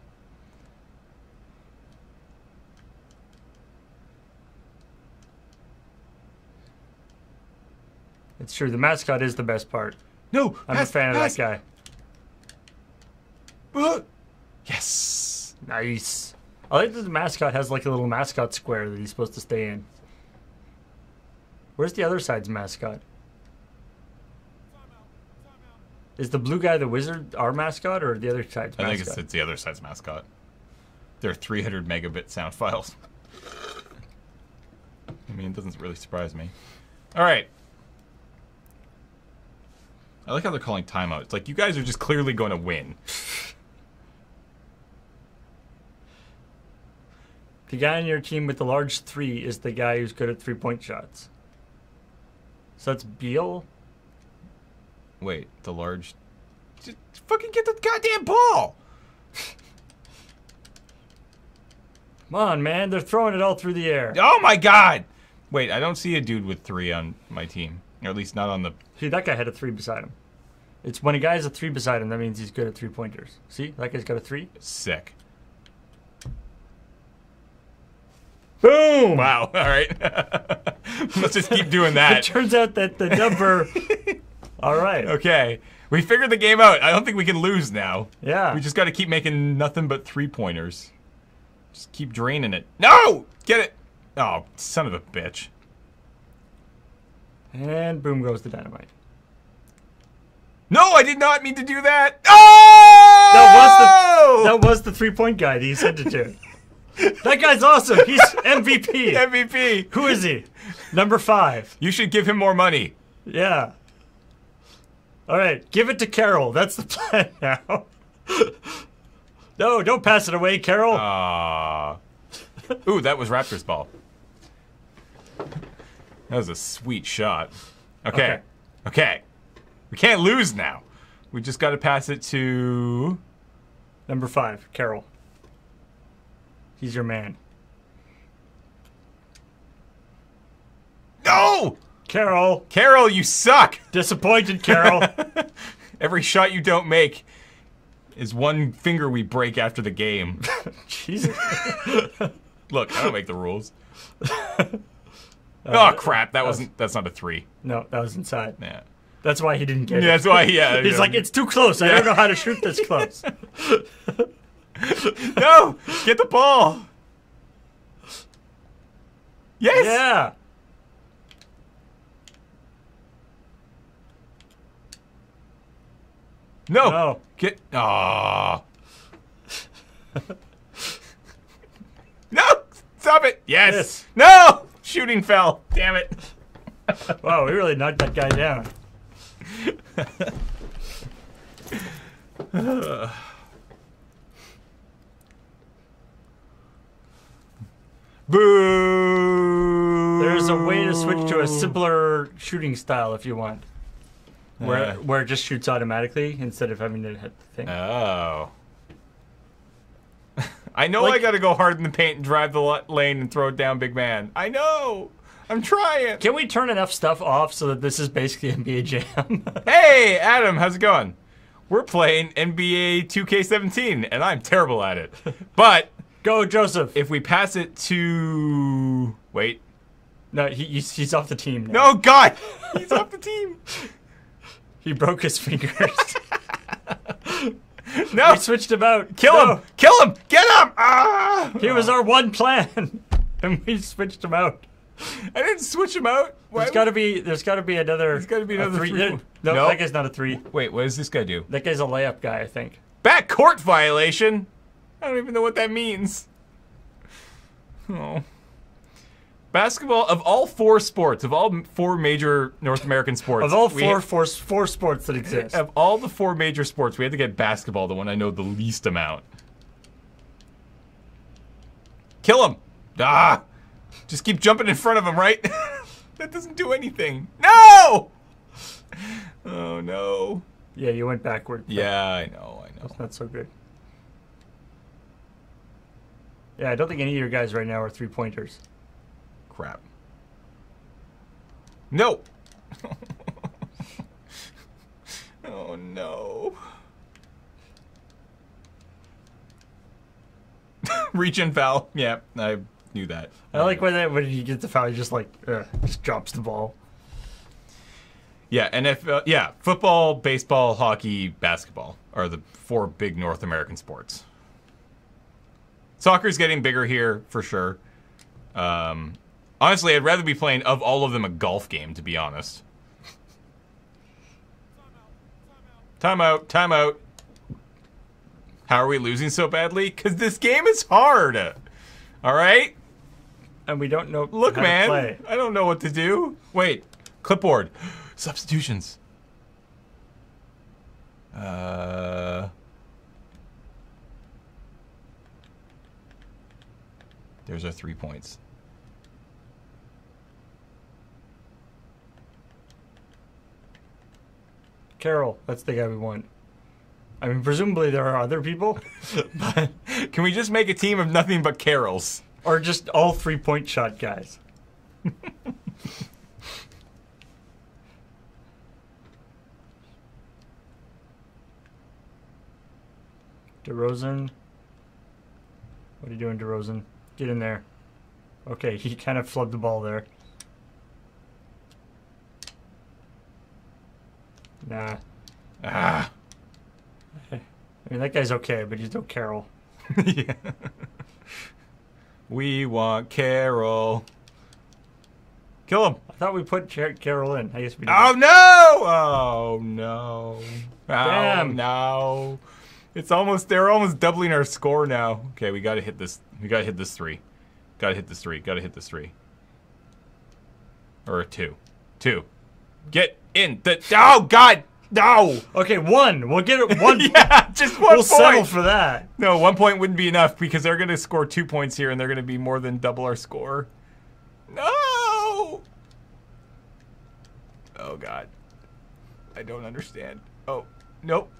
B: It's true. The mascot is the best part.
A: No.
B: I'm a fan of that guy.
A: Yes.
B: Nice. I like that the mascot has like a little mascot square that he's supposed to stay in. Where's the other side's mascot? Is the blue guy the wizard our mascot or the other side's mascot?
A: I think it's the other side's mascot. They're 300 megabit sound files. I mean, it doesn't really surprise me. All right. I like how they're calling timeout. It's like, you guys are just clearly going to win.
B: The guy on your team with the large 3 is the guy who's good at 3-point shots. So that's Beal?
A: Wait, the large... Just fucking get the goddamn ball!
B: Come on, man. They're throwing it all through the air.
A: Oh, my God! Wait, I don't see a dude with 3 on my team. Or at least not on the...
B: See, that guy had a 3 beside him. It's when a guy has a 3 beside him, that means he's good at 3-pointers. See? That guy's got a 3.
A: Sick.
B: Boom!
A: Wow, all right. Let's just keep doing that.
B: It turns out that the number... All right.
A: Okay. We figured the game out. I don't think we can lose now.
B: Yeah.
A: We just got to keep making nothing but 3-pointers. Just keep draining it. No! Get it! Oh, son of a bitch.
B: And boom goes the dynamite.
A: No, I did not mean to do that. Oh!
B: That was the 3-point guy that you sent it to. That guy's awesome. He's MVP.
A: MVP.
B: Who is he? Number 5.
A: You should give him more money.
B: Yeah. All right, give it to Carroll. That's the plan now. No, don't pass it away, Carroll.
A: Ooh, that was Raptors ball. That was a sweet shot. Okay. We can't lose now. We just got to pass it to...
B: Number 5, Carroll. He's your man.
A: No!
B: Carroll.
A: Carroll, you suck!
B: Disappointed, Carroll.
A: Every shot you don't make is one finger we break after the game.
B: Jesus.
A: Look, I don't make the rules. Oh, crap. That's not a 3.
B: No, that was inside.
A: Yeah.
B: That's why he didn't get it.
A: That's why, yeah.
B: He's like, it's too close. I don't know how to shoot this close.
A: No! Get the ball! Yes!
B: Yeah!
A: No! Get... Aww. No! Stop it! Yes! No! Shooting fell. Damn it.
B: Wow, we really knocked that guy down.
A: Boo!
B: There's a way to switch to a simpler shooting style if you want. Where it just shoots automatically instead of having to hit the thing.
A: Oh. I know I gotta go hard in the paint and drive the lane and throw it down, big man. I know! I'm trying!
B: Can we turn enough stuff off so that this is basically NBA Jam?
A: Hey, Adam, how's it going? We're playing NBA 2K17, and I'm terrible at it. But...
B: Go, Joseph!
A: If we pass it to... Wait.
B: No, he's off the team now.
A: No, God! He's off the team!
B: He broke his fingers.
A: No!
B: We switched him out.
A: Kill him! Kill him! Get him! Ah!
B: He was our one plan, and we switched him out.
A: I didn't switch him out.
B: There's got to be another.
A: There's got to be another three.
B: No,
A: nope.
B: That guy's not a 3.
A: Wait, what does this guy do?
B: That guy's a layup guy, I think.
A: Backcourt violation? I don't even know what that means. Oh. Basketball, of all 4 sports, of all 4 major North American sports.
B: Of all four sports that exist.
A: Of all the 4 major sports, we had to get basketball, the one I know the least amount. Kill him! Ah! Just keep jumping in front of him, right? That doesn't do anything. No! Oh, no.
B: Yeah, you went backward.
A: Yeah, I know.
B: That's not so good. Yeah, I don't think any of your guys right now are 3-pointers.
A: Crap. No! Oh, no. Reach and foul. Yeah, I knew that.
B: I like when he gets the foul, he just just drops the ball.
A: Yeah, NFL, yeah, football, baseball, hockey, basketball are the 4 big North American sports. Soccer's getting bigger here, for sure. Honestly, I'd rather be playing, of all of them, a golf game, to be honest. Timeout, timeout. How are we losing so badly? Because this game is hard. All right?
B: And we don't know
A: Look,
B: how
A: man,
B: to play.
A: I don't know what to do. Wait, clipboard. Substitutions. There's our 3 points.
B: Carroll, that's the guy we want. I mean, presumably there are other people.
A: But can we just make a team of nothing but Carrolls?
B: Or just all 3-point shot guys. DeRozan. What are you doing, DeRozan? Get in there. Okay, he kind of flubbed the ball there. Nah.
A: Ah.
B: I mean, that guy's okay, but he's no Carroll.
A: Yeah. We want Carroll. Kill him.
B: I thought we put Carroll in. I guess we did.
A: Oh, no! Oh, no.
B: Damn.
A: Oh, no. It's almost, they're almost doubling our score now. Okay, we gotta hit this. We gotta hit this 3. Gotta hit this 3. Gotta hit this 3. Or a 2. 2. Get in the, oh, God! No!
B: Okay, 1. We'll get it 1.
A: Yeah, just 1
B: we'll
A: point.
B: settle for that.
A: No, 1 point wouldn't be enough because they're going to score 2 points here and they're going to be more than double our score. No! Oh, God. I don't understand. Oh, nope.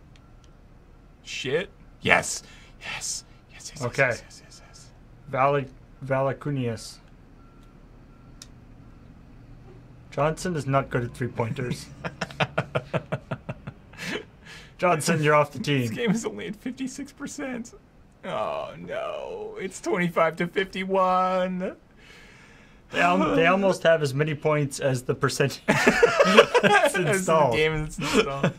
A: Shit. Yes. Yes. Yes, yes,
B: Okay.
A: yes, yes, yes, yes.
B: Valacunius. Johnson is not good at 3-pointers. Johnson, you're off the team.
A: This game is only at 56%. Oh, no. It's 25 to 51.
B: They almost have as many points as the percentage that's installed.
A: The game that's installed.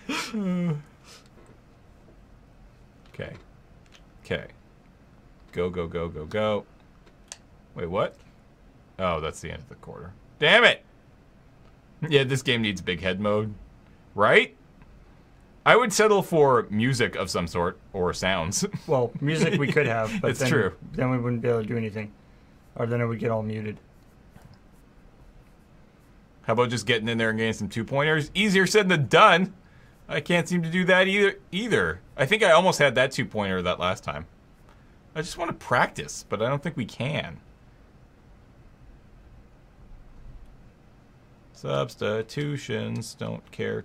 A: Okay. Okay. Go, go, go, go, go. Wait, what? Oh, that's the end of the quarter. Damn it! Yeah, this game needs big head mode. Right? I would settle for music of some sort, or sounds.
B: Well, music we could have, but
A: it's true.
B: Then we wouldn't be able to do anything. Or then it would get all muted.
A: How about just getting in there and getting some 2-pointers? Easier said than done. I can't seem to do that either. I think I almost had that 2-pointer that last time. I just want to practice, but I don't think we can. Substitutions, don't care.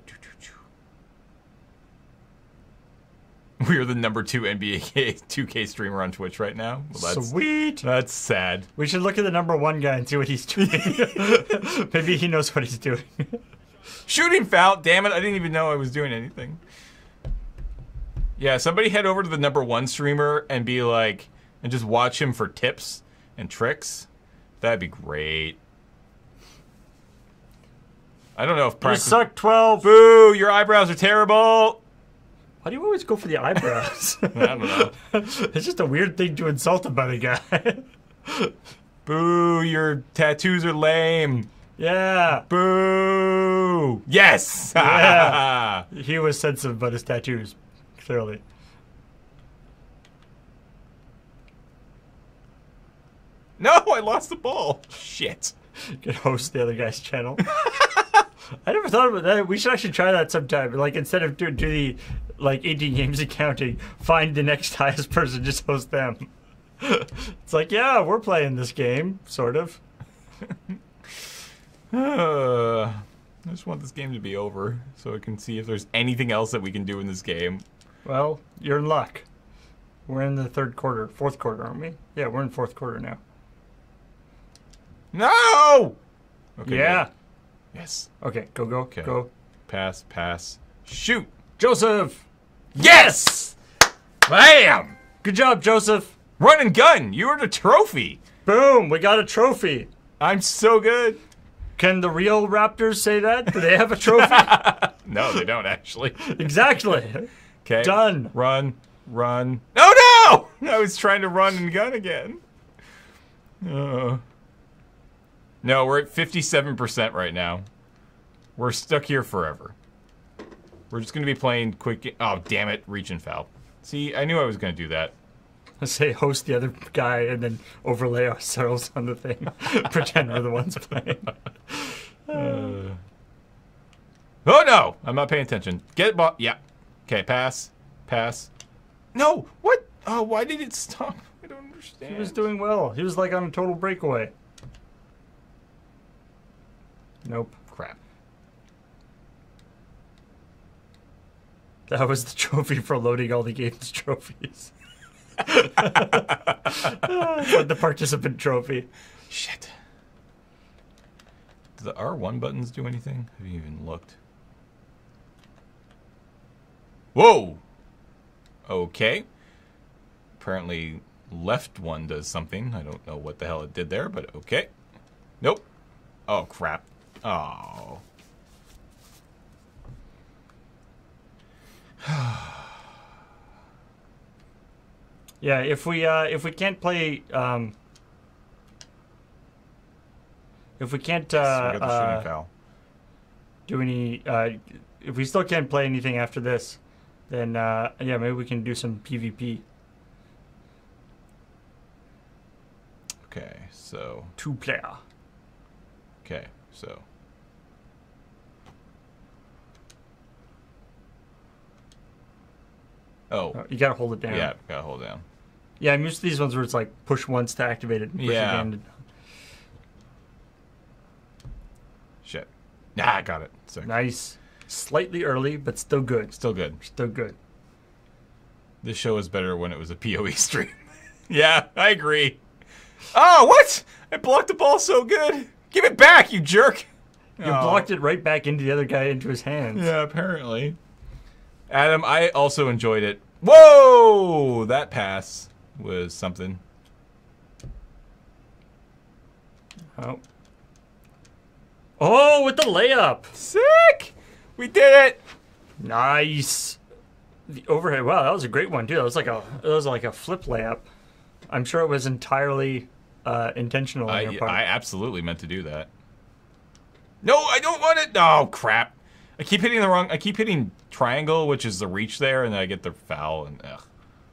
A: We are the #2 NBA 2K streamer on Twitch right now. Well,
B: Sweet.
A: That's sad.
B: We should look at the #1 guy and see what he's doing. Maybe he knows what he's doing.
A: Shooting foul. Damn it, I didn't even know I was doing anything. Yeah, somebody head over to the #1 streamer and be like, and just watch him for tips and tricks. That'd be great. I don't know if practice.
B: You suck 12.
A: Boo! Your eyebrows are terrible.
B: Why do you always go for the eyebrows?
A: I don't know.
B: It's just a weird thing to insult about a guy.
A: Boo! Your tattoos are lame.
B: Yeah.
A: Boo! Yes!
B: Yeah. He was sensitive about his tattoos, clearly.
A: No, I lost the ball. Shit.
B: You can host the other guy's channel. I never thought about that. We should actually try that sometime. Like, instead of do the, like, 18 games and counting, find the next highest person, just host them. It's like, yeah, we're playing this game, sort of.
A: I just want this game to be over so I can see if there's anything else that we can do in this game.
B: Well, you're in luck. We're in the fourth quarter, aren't we? Yeah, we're in fourth quarter now.
A: No! Okay,
B: yeah.
A: Good. Yes.
B: Okay, go,
A: Okay.
B: go.
A: Pass, pass. Shoot!
B: Joseph!
A: Yes! Bam!
B: Good job, Joseph.
A: Run and gun! You earned a trophy!
B: Boom! We got a trophy.
A: I'm so good.
B: Can the real Raptors say that? Do they have a trophy?
A: No, they don't, actually.
B: Exactly.
A: Okay.
B: Done.
A: Run. Oh, no! I was trying to run and gun again. No, we're at 57% right now. We're stuck here forever. We're just going to be playing quick... Oh, damn it. Reach and foul. See, I knew I was going to do that.
B: Let's say host the other guy and then overlay ourselves on the thing. Pretend we're the ones playing.
A: Oh, no! I'm not paying attention. Get it, ball. Yeah. Okay, pass. Pass. No! What? Oh, why did it stop? I don't understand.
B: He was doing well. He was like on a total breakaway. Nope.
A: Crap.
B: That was the trophy for loading all the game's trophies. The participant trophy.
A: Shit. Do the R1 buttons do anything? Have you even looked? Whoa! Okay. Apparently left one does something. I don't know what the hell it did there, but okay. Nope. Oh, crap. Oh.
B: Yeah, if we can't play if we can't
A: foul.
B: do any if we still can't play anything after this, then yeah, maybe we can do some PvP.
A: Okay, so
B: 2-player.
A: okay, so oh,
B: You gotta hold it down.
A: yeah, gotta hold down.
B: Yeah, I'm used to these ones where it's like push once to activate it. And push
A: Yeah.
B: again.
A: Shit. Nah, I got it. Sick.
B: Nice. Slightly early, but still good.
A: Still good.
B: Still good.
A: This show is better when it was a PoE stream. Yeah, I agree. Oh, what? I blocked the ball so good. Give it back, you jerk.
B: You blocked it right back into the other guy, into his hands.
A: Yeah, apparently. Adam, I also enjoyed it. Whoa! That pass was something.
B: Oh. Oh, with the layup.
A: Sick! We did it!
B: Nice. The overhead. Wow, that was a great one too. That was like a flip layup. I'm sure it was entirely intentional on your part.
A: I absolutely meant to do that. No, I don't want it. No, crap. I keep hitting triangle, which is the reach there, and then I get the foul, and ugh.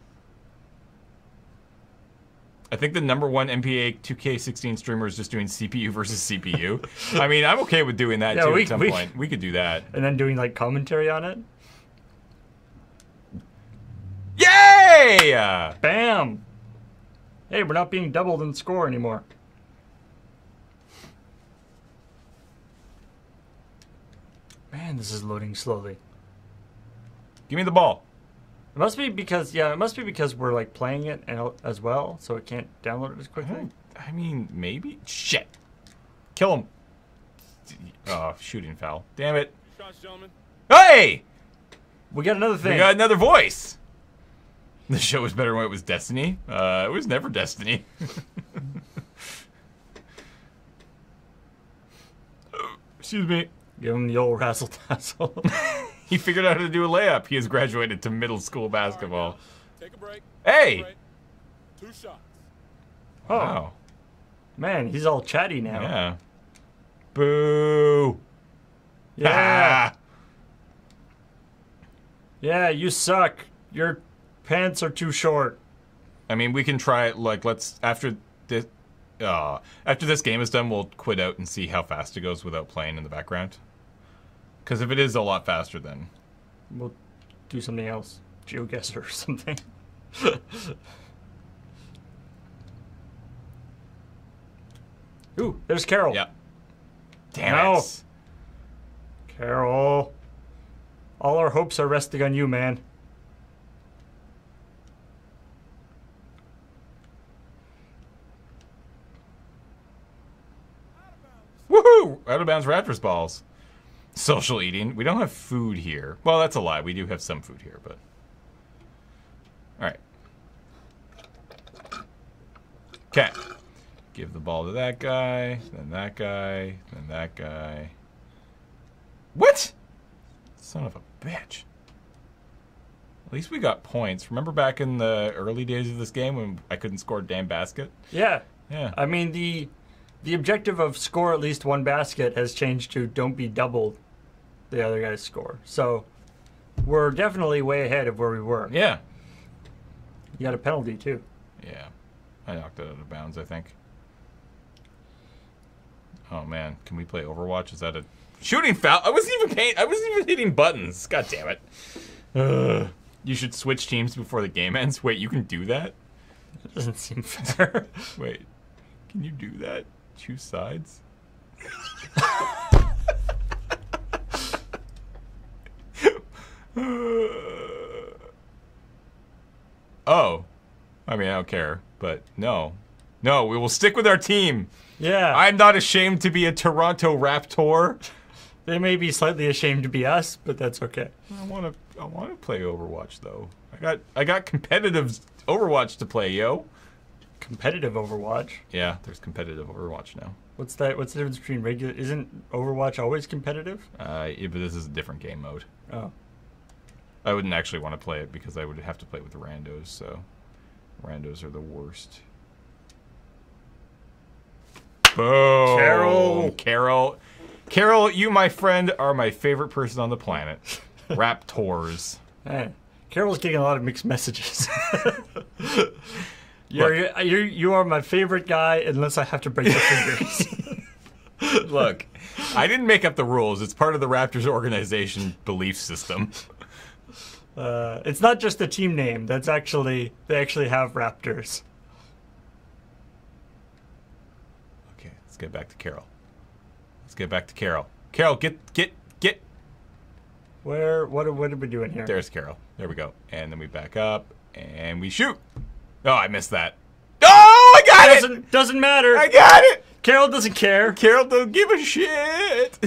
A: I think the #1 NBA2K16 streamer is just doing CPU versus CPU. I mean, I'm okay with doing that too at some point. We could do that.
B: And then doing like commentary on it.
A: Yay!
B: Bam! Hey, we're not being doubled in score anymore. Man, this is loading slowly.
A: Give me the ball.
B: It must be because we're like playing it as well, so it can't download it as quickly.
A: I mean, maybe. Shit. Kill him. Oh, shooting foul. Damn it. Hey!
B: We got another thing.
A: We got another voice. The show was better when it was Destiny. It was never Destiny. Excuse me.
B: Give him the old razzle-dazzle.
A: He figured out how to do a layup. He has graduated to middle school basketball.
C: Take a break.
A: Hey!
C: 2 shots.
B: Oh.
A: Wow.
B: Man, he's all chatty now.
A: Yeah. Boo!
B: Yeah. Yeah, you suck. Your pants are too short.
A: I mean, we can try it, like, after this game is done, we'll quit out and see how fast it goes without playing in the background. Because if it is a lot faster, then
B: we'll do something else. GeoGuessr or something. Ooh, there's Carol.
A: Yep. Damn it.
B: Carol. All our hopes are resting on you, man.
A: Woohoo! Out of bounds Raptors balls. Social eating. We don't have food here. Well, that's a lie. We do have some food here, but... Alright. Okay. Give the ball to that guy, then that guy, then that guy. What? Son of a bitch. At least we got points. Remember back in the early days of this game when I couldn't score a damn basket?
B: Yeah.
A: Yeah.
B: I mean, the objective of score at least one basket has changed to don't be doubled the other guy's score. So we're definitely way ahead of where we were.
A: Yeah.
B: You got a penalty too.
A: Yeah. I knocked it out of bounds, I think. Oh man, can we play Overwatch? Is that a shooting foul? I wasn't even hitting buttons. God damn it. You should switch teams before the game ends. Wait, you can do that?
B: That doesn't seem fair.
A: Wait, can you do that? Choose sides? Oh. I mean, I don't care, but no. No, we will stick with our team.
B: Yeah.
A: I'm not ashamed to be a Toronto Raptor.
B: They may be slightly ashamed to be us, but that's okay.
A: I want to play Overwatch though. I got competitive Overwatch to play, yo.
B: Competitive Overwatch?
A: Yeah, there's competitive Overwatch now.
B: What's that? What's the difference between regular? Isn't Overwatch always competitive?
A: Yeah, but this is a different game mode.
B: Oh.
A: I wouldn't actually want to play it because I would have to play it with the randos, so randos are the worst. Boom! Carol, you, my friend, are my favorite person on the planet. Raptors.
B: Hey, Carol's getting a lot of mixed messages. You are my favorite guy unless I have to break your fingers.
A: Look, I didn't make up the rules. It's part of the Raptors organization belief system.
B: It's not just a team name. They actually have Raptors.
A: Okay, let's get back to Carol. Carol, get.
B: What are we doing here?
A: There's Carol. There we go. And then we back up and we shoot. Oh, I missed that. Oh, I got it!
B: Doesn't matter.
A: I got it!
B: Carol doesn't care.
A: Carol don't give a shit.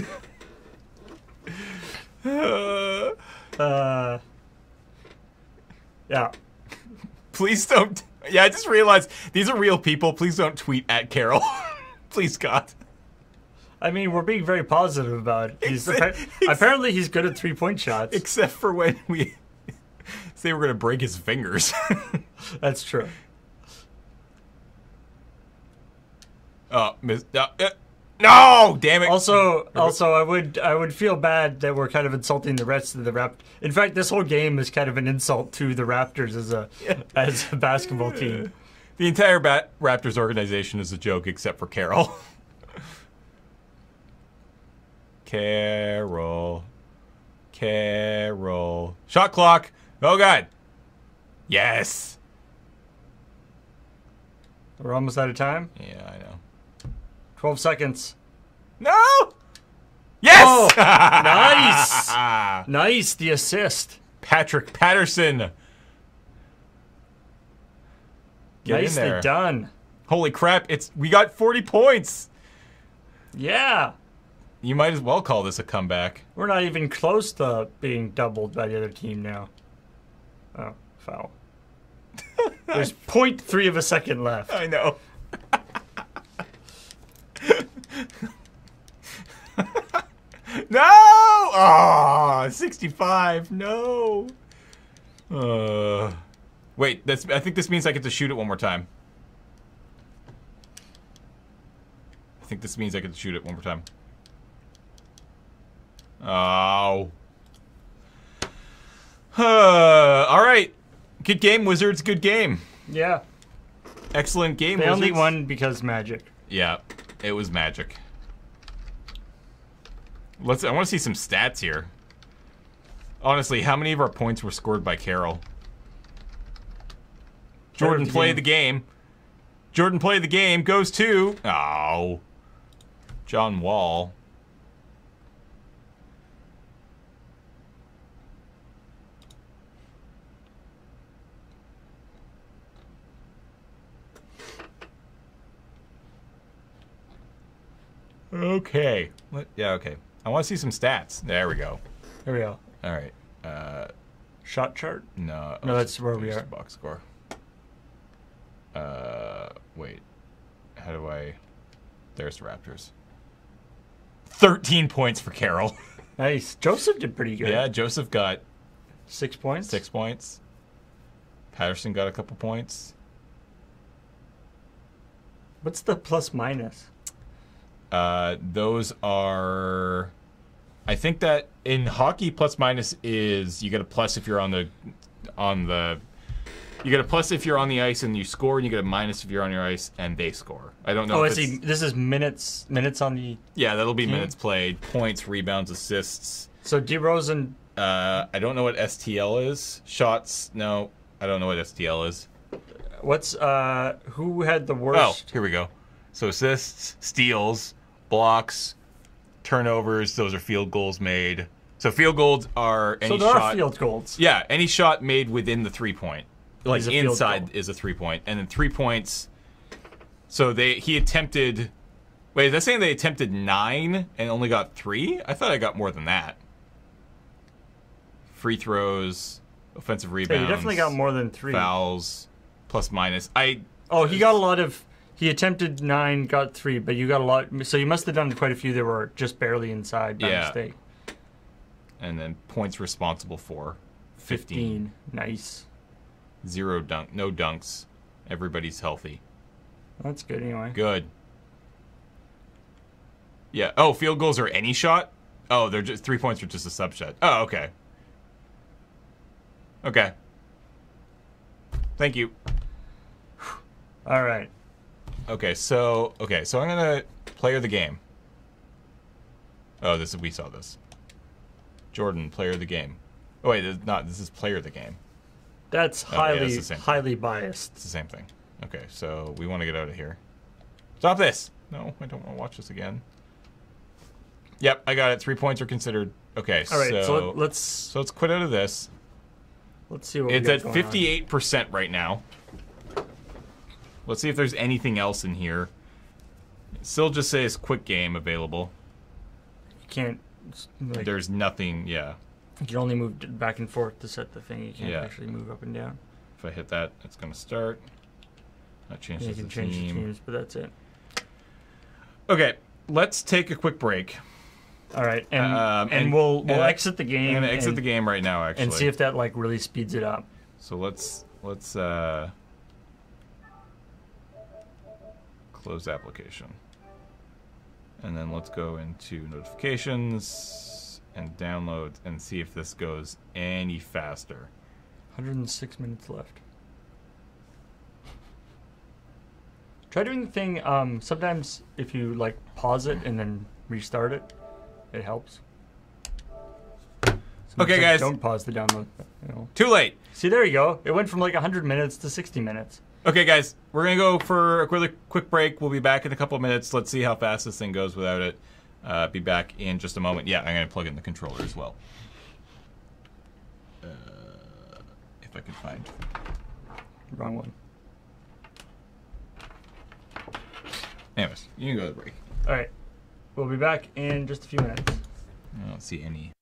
B: Yeah.
A: Please don't. Yeah, I just realized these are real people. Please don't tweet at Carol. Please, God.
B: I mean, we're being very positive about it. Apparently, he's good at 3-point shots.
A: Except for when we say we're going to break his fingers.
B: That's true.
A: Oh, no! Damn it!
B: Also, I would feel bad that we're kind of insulting the rest of the Raptors. In fact, this whole game is kind of an insult to the Raptors as a basketball team.
A: The entire Raptors organization is a joke, except for Carroll. Carroll. Shot clock. Oh, God. Yes.
B: We're almost out of time.
A: Yeah, I know.
B: 12 seconds.
A: No! Yes!
B: Oh, nice! Nice, the assist.
A: Patrick Patterson. Get in there.
B: Nicely done.
A: Holy crap, we got 40 points.
B: Yeah.
A: You might as well call this a comeback.
B: We're not even close to being doubled by the other team now. Oh, foul. There's 0.3 of a second left.
A: I know. No! Oh, 65. No. Wait, I think this means I get to shoot it one more time. Oh. All right. Good game, Wizards. Good game.
B: Yeah.
A: Excellent game,
B: They
A: Wizards.
B: only won because magic.
A: Yeah, it was magic. I want to see some stats here. Honestly, how many of our points were scored by Carroll? Jordan played the game. Jordan played the game. Goes to... Oh. John Wall. Okay. What? Yeah, okay. I want to see some stats. There we go.
B: There we go.
A: All right.
B: Shot chart?
A: No.
B: No, that's where we are.
A: Box score. Wait. How do I... There's the Raptors. 13 points for Carroll.
B: Nice. Joseph did pretty good.
A: Yeah, Joseph got...
B: 6 points?
A: 6 points. Patterson got a couple points.
B: What's the plus minus?
A: Those are... I think that in hockey, plus minus is you get a plus if you're on the you get a plus if you're on the ice and you score, and you get a minus if you're on your ice and they score. I don't know.
B: Oh, I see. This is minutes on the...
A: Yeah, that'll be
B: team?
A: minutes played, points, rebounds, assists.
B: So DeRozan...
A: I don't know what STL is. Shots, no. I don't know what STL is.
B: What's, who had the worst...
A: Oh, here we go. So assists, steals, blocks, turnovers, those are field goals made. So field goals are any
B: So there
A: shot...
B: are field goals.
A: Yeah, any shot made within the 3-point. Like inside
B: goal.
A: is a 3-point. And then 3 points... So he attempted... Wait, is that saying they attempted 9 and only got 3? I thought I got more than that. Free throws, offensive rebounds...
B: Yeah, you definitely got more than 3.
A: Fouls, plus minus.
B: Oh, he got a lot of... He attempted 9, got 3, but you got a lot... So you must have done quite a few that were just barely inside by mistake.
A: And then points responsible for 15.
B: Nice.
A: 0 dunk, no dunks. Everybody's healthy.
B: That's good anyway.
A: Good. Yeah. Oh, field goals are any shot? Oh, they're just 3 points are just a sub shot. Oh, okay. Okay. Thank you.
B: All right.
A: Okay, so I'm gonna player the game. Oh, we saw this. Jordan, player of the game. Oh wait, this is player of the game.
B: That's highly biased.
A: It's the same thing. Okay, so we want to get out of here. Stop this! No, I don't want to watch this again. Yep, I got it. 3 points are considered. Okay,
B: all right, so
A: let's quit out of this.
B: Let's see what
A: it's at 58% right now. Let's see if there's anything else in here. It still just says quick game available.
B: You can't.
A: There's nothing. Yeah.
B: You can only move back and forth to set the thing. You can't actually move up and down.
A: If I hit that, it's going to start. That changes
B: you can change the teams, but that's it.
A: Okay, let's take a quick break.
B: All right, and we'll exit the game.
A: I'm gonna exit the game right now, actually,
B: and see if that like really speeds it up.
A: So let's close application, and then let's go into notifications and downloads and see if this goes any faster.
B: 106 minutes left. Try doing the thing. Sometimes if you like pause it and then restart it, it helps.
A: Okay, guys.
B: Don't pause the download. You know.
A: Too late.
B: See, there you go. It went from like 100 minutes to 60 minutes.
A: Okay, guys. We're going to go for a really quick break. We'll be back in a couple of minutes. Let's see how fast this thing goes without it. Be back in just a moment. Yeah, I'm going to plug in the controller as well. If I can find.
B: Wrong one.
A: Anyways, you can go to the break.
B: All right. We'll be back in just a few minutes.
A: I don't see any.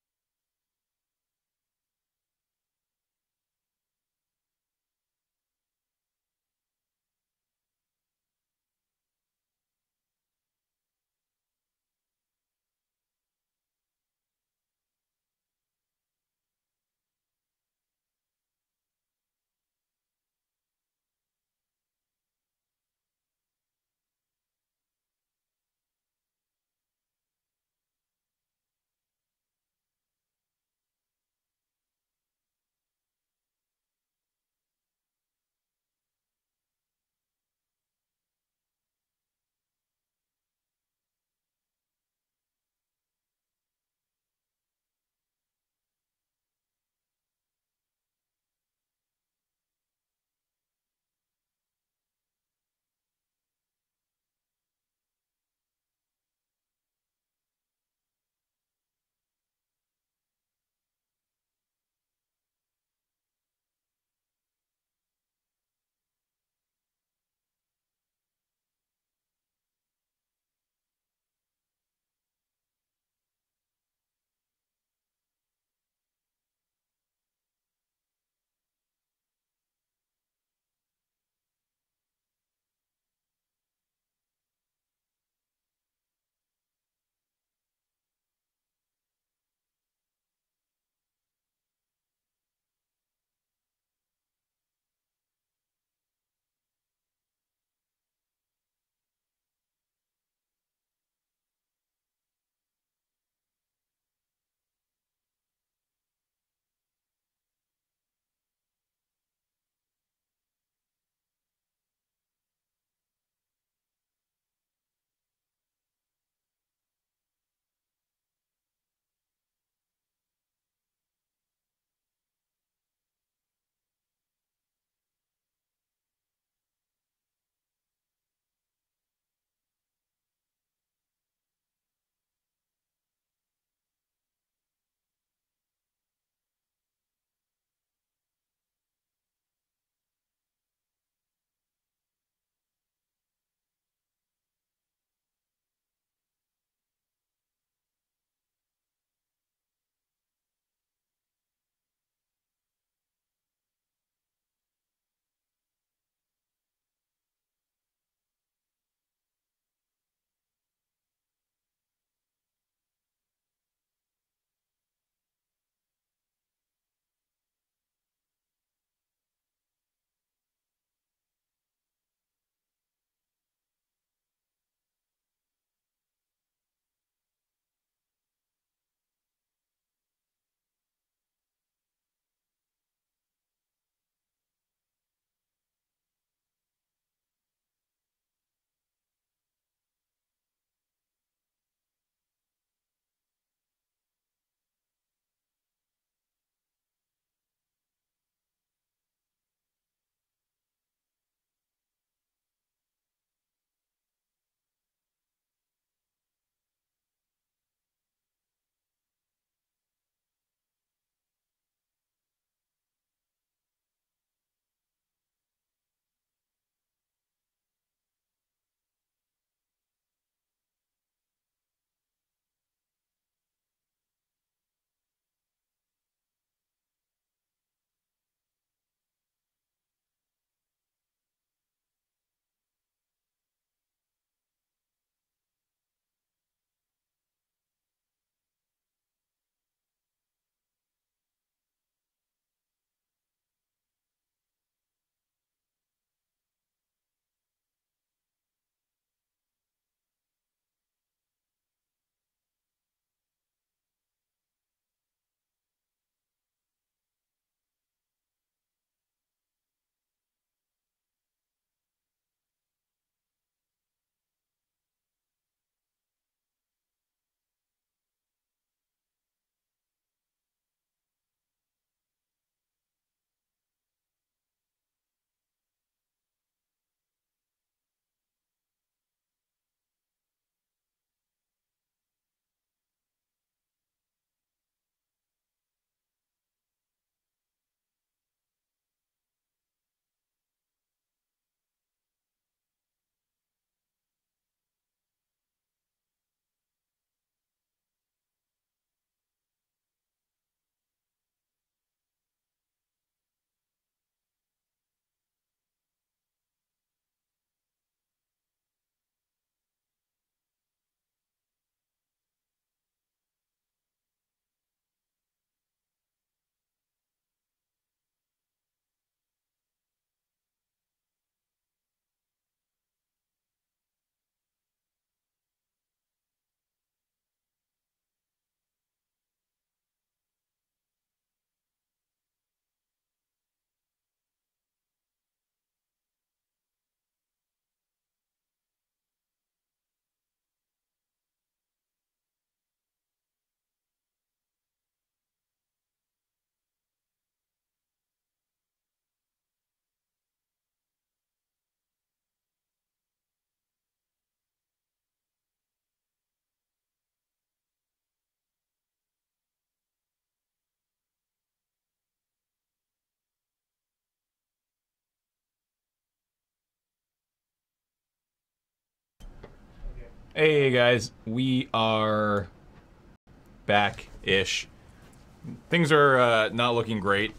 A: Hey guys, we are back-ish. Things are not looking great.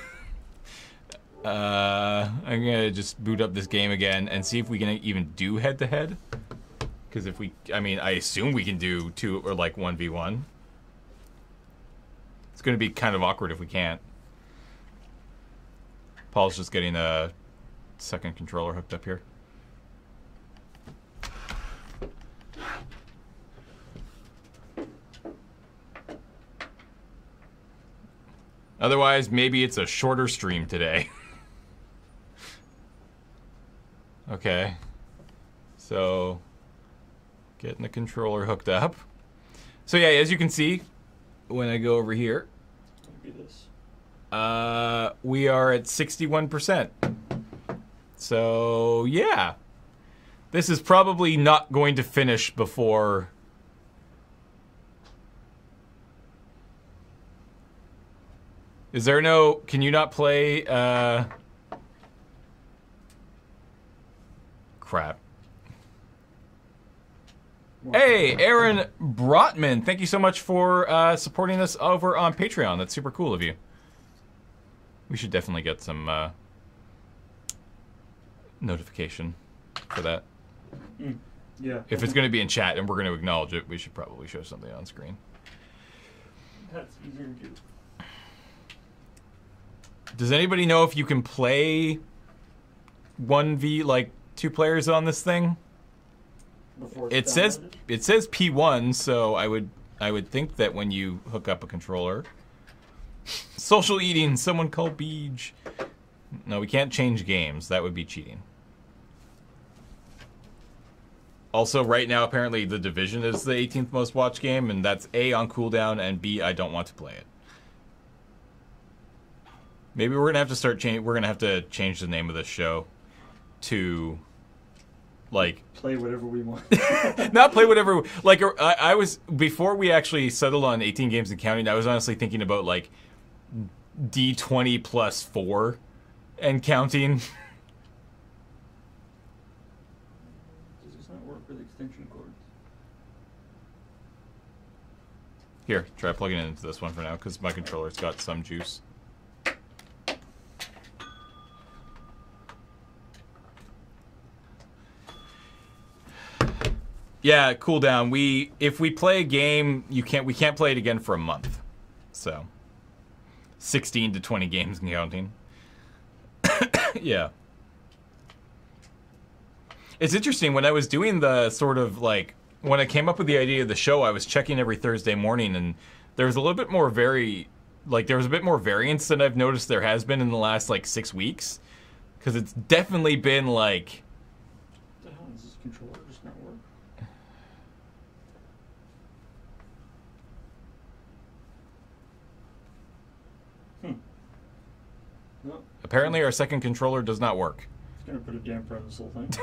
A: I'm gonna just boot up this game again and see if we can even do head-to-head. Because if we, I mean, I assume we can do 2 or like 1v1. It's gonna be kind of awkward if we can't. Paul's just getting a second controller hooked up here. Otherwise, maybe it's a shorter stream today. Okay. So, getting the controller hooked up. So yeah, as you can see, when I go over here, we are at 61%. So yeah, this is probably not going to finish before. Is there no, can you not play, crap. Hey, Aaron Brotman, thank you so much for supporting us over on Patreon. That's super cool of you. We should definitely get some notification for that.
B: Yeah.
A: If it's going to be in chat and we're going to acknowledge it, we should probably show something on screen.
B: That's easier to do.
A: Does anybody know if you can play 1v, like 2 players on this thing? It says P1, so I would think that when you hook up a controller. Social eating, someone called Beej. No, we can't change games. That would be cheating. Also, right now, apparently, The Division is the 18th most watched game, and that's A, on cooldown, and B, I don't want to play it. Maybe we're gonna have to start change. We're gonna have to change the name of this show to, like,
B: play whatever we want.
A: Not play whatever. Like, I was, before we actually settled on 18 games and counting, I was honestly thinking about like D20 plus 4 and counting.
B: Does this not work with extension cords?
A: Here, try plugging it into this one for now, because my controller's got some juice. Yeah, cooldown. If we play a game, we can't play it again for a month. So 16 to 20 games and counting. Yeah. It's interesting, when I was doing the sort of like, when I came up with the idea of the show, I was checking every Thursday morning, and there was a little bit more there was a bit more variance than I've noticed there has been in the last like 6 weeks. Because it's definitely been like,
B: what the hell is this controller just not work? No.
A: apparently our second controller does not work.
B: It's gonna put a damper on this whole thing.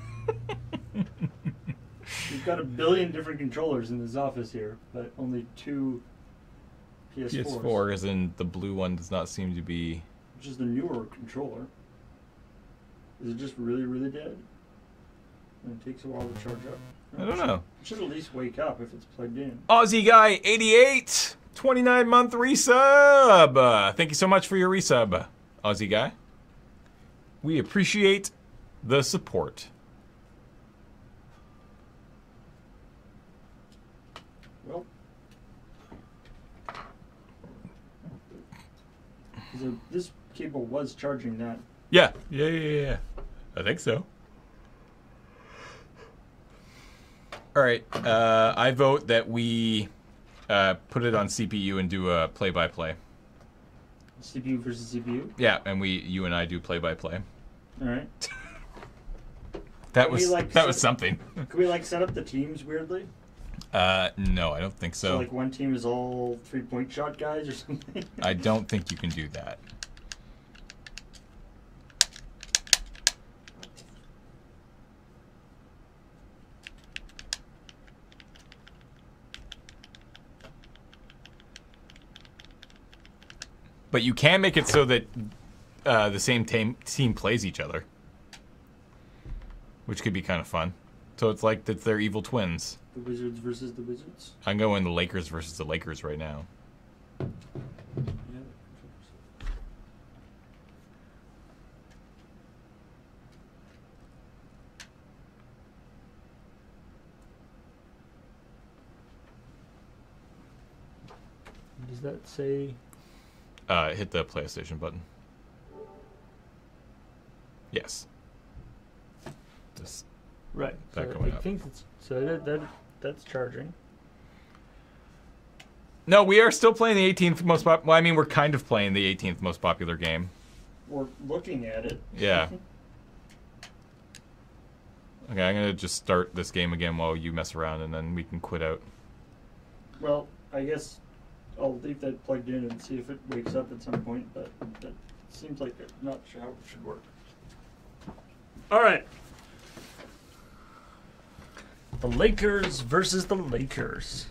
B: We've got 1 billion different controllers in this office here, but only 2 PS4s.
A: PS4, as in the blue one, does not seem to be.
B: Which is the newer controller. Is it just really, really dead? And it takes a while to charge up.
A: I don't know.
B: It should at least wake up if it's plugged in.
A: Aussie Guy 88, 29-month resub. Thank you so much for your resub, Aussie Guy. We appreciate the support.
B: Well, this cable was charging that.
A: Yeah. I think so. All right. I vote that we put it on CPU and do a play-by-play.
B: CPU versus CPU?
A: Yeah, and you and I do play-by-play.
B: All right.
A: That was something.
B: Can we like set up the teams weirdly?
A: No, I don't think so.
B: So like one team is all 3-point shot guys or something?
A: I don't think you can do that. But you can make it so that the same team plays each other, which could be kind of fun. So it's like it's their evil twins.
B: The Wizards versus the Wizards.
A: I'm going the Lakers versus the Lakers right now.
B: Does that say?
A: Hit the PlayStation button. Yes. Just
B: right.
A: That
B: So
A: going
B: I
A: up.
B: think it's that's charging.
A: No, we are still playing the 18th most well, I mean, we're kind of playing the 18th most popular game.
B: We're looking at it.
A: Yeah. Okay, I'm gonna just start this game again while you mess around, and then we can quit out.
B: Well, I guess I'll leave that plugged in and see if it wakes up at some point, but that seems like not sure how it should work. All right. The Lakers versus the Lakers.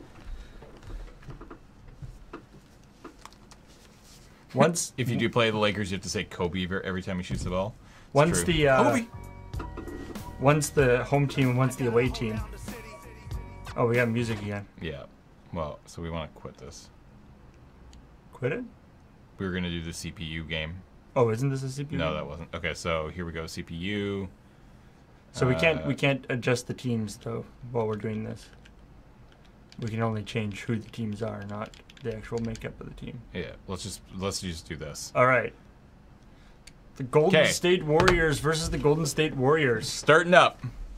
B: Once,
A: If you do play the Lakers, you have to say Kobe every time he shoots the ball. It's
B: once
A: true.
B: the
A: Kobe.
B: once the home team and once the away team. Oh, we got music again.
A: Yeah. Well, so we want to quit this.
B: Quit it?
A: We were gonna do the CPU game.
B: Oh, isn't this a CPU?
A: No, that wasn't. Okay, so here we go. CPU.
B: So we can't adjust the teams though while we're doing this. We can only change who the teams are, not the actual makeup of the team.
A: Yeah. Let's just do this.
B: All right. The Golden State Warriors versus the Golden State Warriors.
A: Starting up.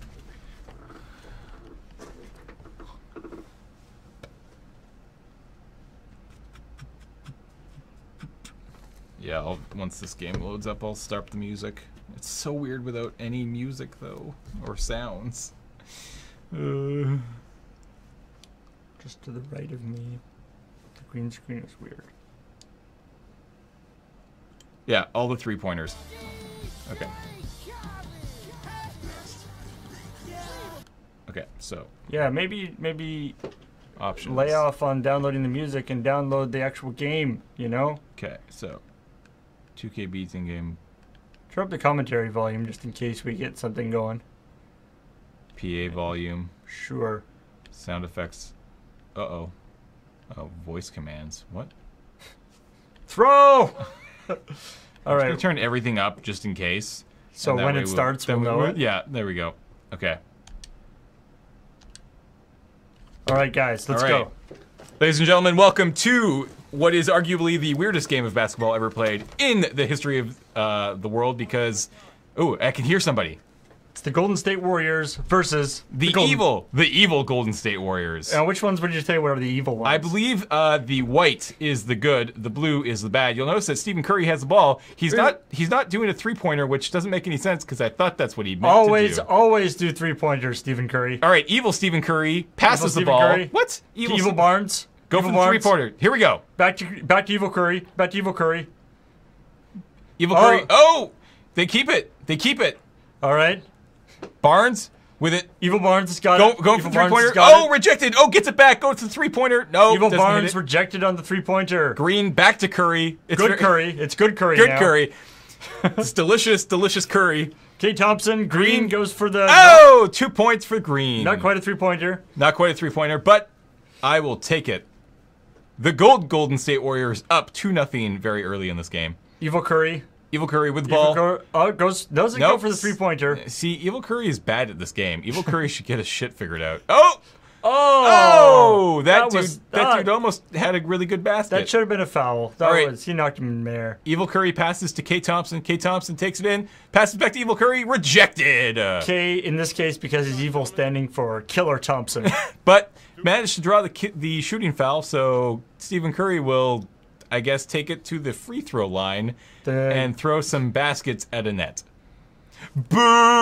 A: Yeah, once this game loads up, I'll start the music. It's so weird without any music, though, or sounds.
B: Just to the right of me. The green screen is weird.
A: Yeah, all the three-pointers. Okay. Okay, so.
B: Yeah, maybe
A: Options.
B: lay off on downloading the music and download the actual game, you know?
A: Okay, so. 2K beats in game.
B: Turn up the commentary volume just in case we get something going.
A: PA volume.
B: Sure.
A: Sound effects. Uh-oh. Oh, voice commands. What?
B: Throw! All
A: I'm
B: right.
A: going to turn everything up just in case.
B: So
A: And that
B: when
A: way
B: it starts, we'll know it?
A: Yeah, there we go. Okay.
B: All right, guys, let's
A: All right.
B: go.
A: Ladies and gentlemen, welcome to what is arguably the weirdest game of basketball ever played in the history of the world because... Oh, I can hear somebody.
B: It's the Golden State Warriors versus
A: The evil Golden State Warriors.
B: Which ones would you say were the evil ones?
A: I believe the white is the good, the blue is the bad. You'll notice that Stephen Curry has the ball. He's not doing a three-pointer, which doesn't make any sense because I thought that's what he meant to do.
B: Always do three-pointers, Stephen Curry.
A: All right, evil Stephen Curry passes the ball.
B: Curry.
A: What?
B: Evil Barnes.
A: Go for the three-pointer. Here we go.
B: Back to Evil Curry. Back to Evil Curry.
A: Evil Curry. Oh! They keep it. They keep it.
B: All right.
A: Barnes with it.
B: Evil Barnes has got it.
A: Going for the three-pointer. Oh, rejected. Oh, gets it back. Goes to the three-pointer. No,
B: Evil Barnes rejected on the three-pointer.
A: Green back to Curry.
B: It's good Curry. It's good Curry
A: Good
B: now.
A: Curry. It's delicious, delicious Curry.
B: K. Thompson. Green goes for the...
A: Oh, 2 points for Green.
B: Not quite a three-pointer.
A: Not quite a three-pointer, but I will take it. The Golden State Warriors up 2-0 very early in this game.
B: Evil Curry.
A: Evil Curry with the ball.
B: Doesn't go for the three-pointer.
A: See, Evil Curry is bad at this game. Evil Curry should get his shit figured out. Oh!
B: Oh!
A: That dude almost had a really good basket.
B: That should have been a foul. He knocked him in midair.
A: Evil Curry passes to K. Thompson. K. Thompson takes it in. Passes back to Evil Curry. Rejected.
B: K, in this case, because he's evil, standing for Killer Thompson.
A: But managed to draw the shooting foul, so Stephen Curry will, I guess, take it to the free throw line and throw some baskets at a net. Boo!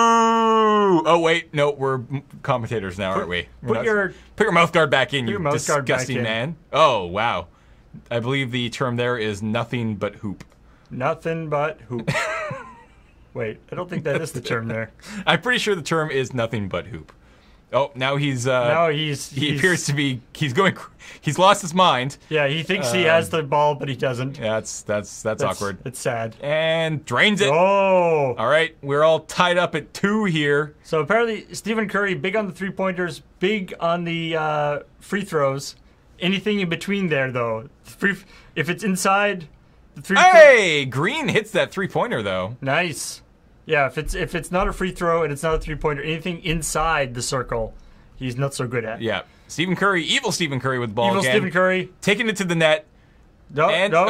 A: Oh wait, no, we're commentators now, aren't we?
B: Put your
A: mouth guard back in, you disgusting man. Oh wow, I believe the term there is nothing but hoop.
B: Nothing but hoop. Wait, I don't think that is the term there.
A: I'm pretty sure the term is nothing but hoop. Oh, now he appears to be he's lost his mind.
B: Yeah, he thinks he has the ball, but he doesn't.
A: Yeah, that's awkward.
B: It's sad.
A: And drains it.
B: Oh.
A: All right, we're all tied up at 2 here.
B: So apparently Stephen Curry, big on the three-pointers, big on the free throws. Anything in between there, though. If it's inside the
A: Hey! Green hits that three-pointer, though.
B: Nice. Yeah, if it's not a free throw and it's not a three-pointer, anything inside the circle, he's not so good at.
A: Yeah. Stephen Curry, evil Stephen Curry with the ball
B: evil
A: again.
B: Stephen Curry.
A: Taking it to the net.
B: No,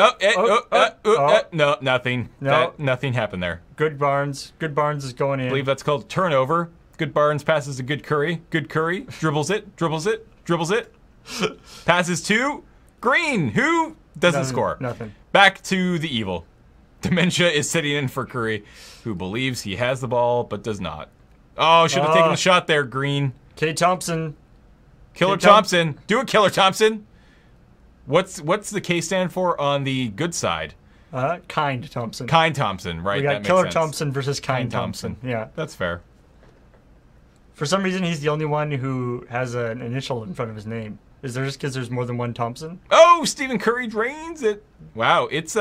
A: No, nothing.
B: No.
A: Nothing happened there.
B: Good Barnes. Good Barnes is going in.
A: I believe that's called turnover. Good Barnes passes to Good Curry. Good Curry dribbles it, dribbles it, dribbles it. Passes to Green, who doesn't score.
B: Nothing.
A: Back to the evil. Dementia is sitting in for Curry, who believes he has the ball but does not. Oh, should have taken the shot there, Green.
B: K. Thompson.
A: Killer Thompson. Do it, Killer Thompson. What's the K stand for on the good side?
B: Kind Thompson.
A: Kind Thompson, right.
B: We got Killer Thompson versus Kind Thompson. Yeah.
A: That's fair.
B: For some reason, he's the only one who has an initial in front of his name. Is there just because there's more than one Thompson?
A: Oh, Stephen Curry drains it. Wow, it's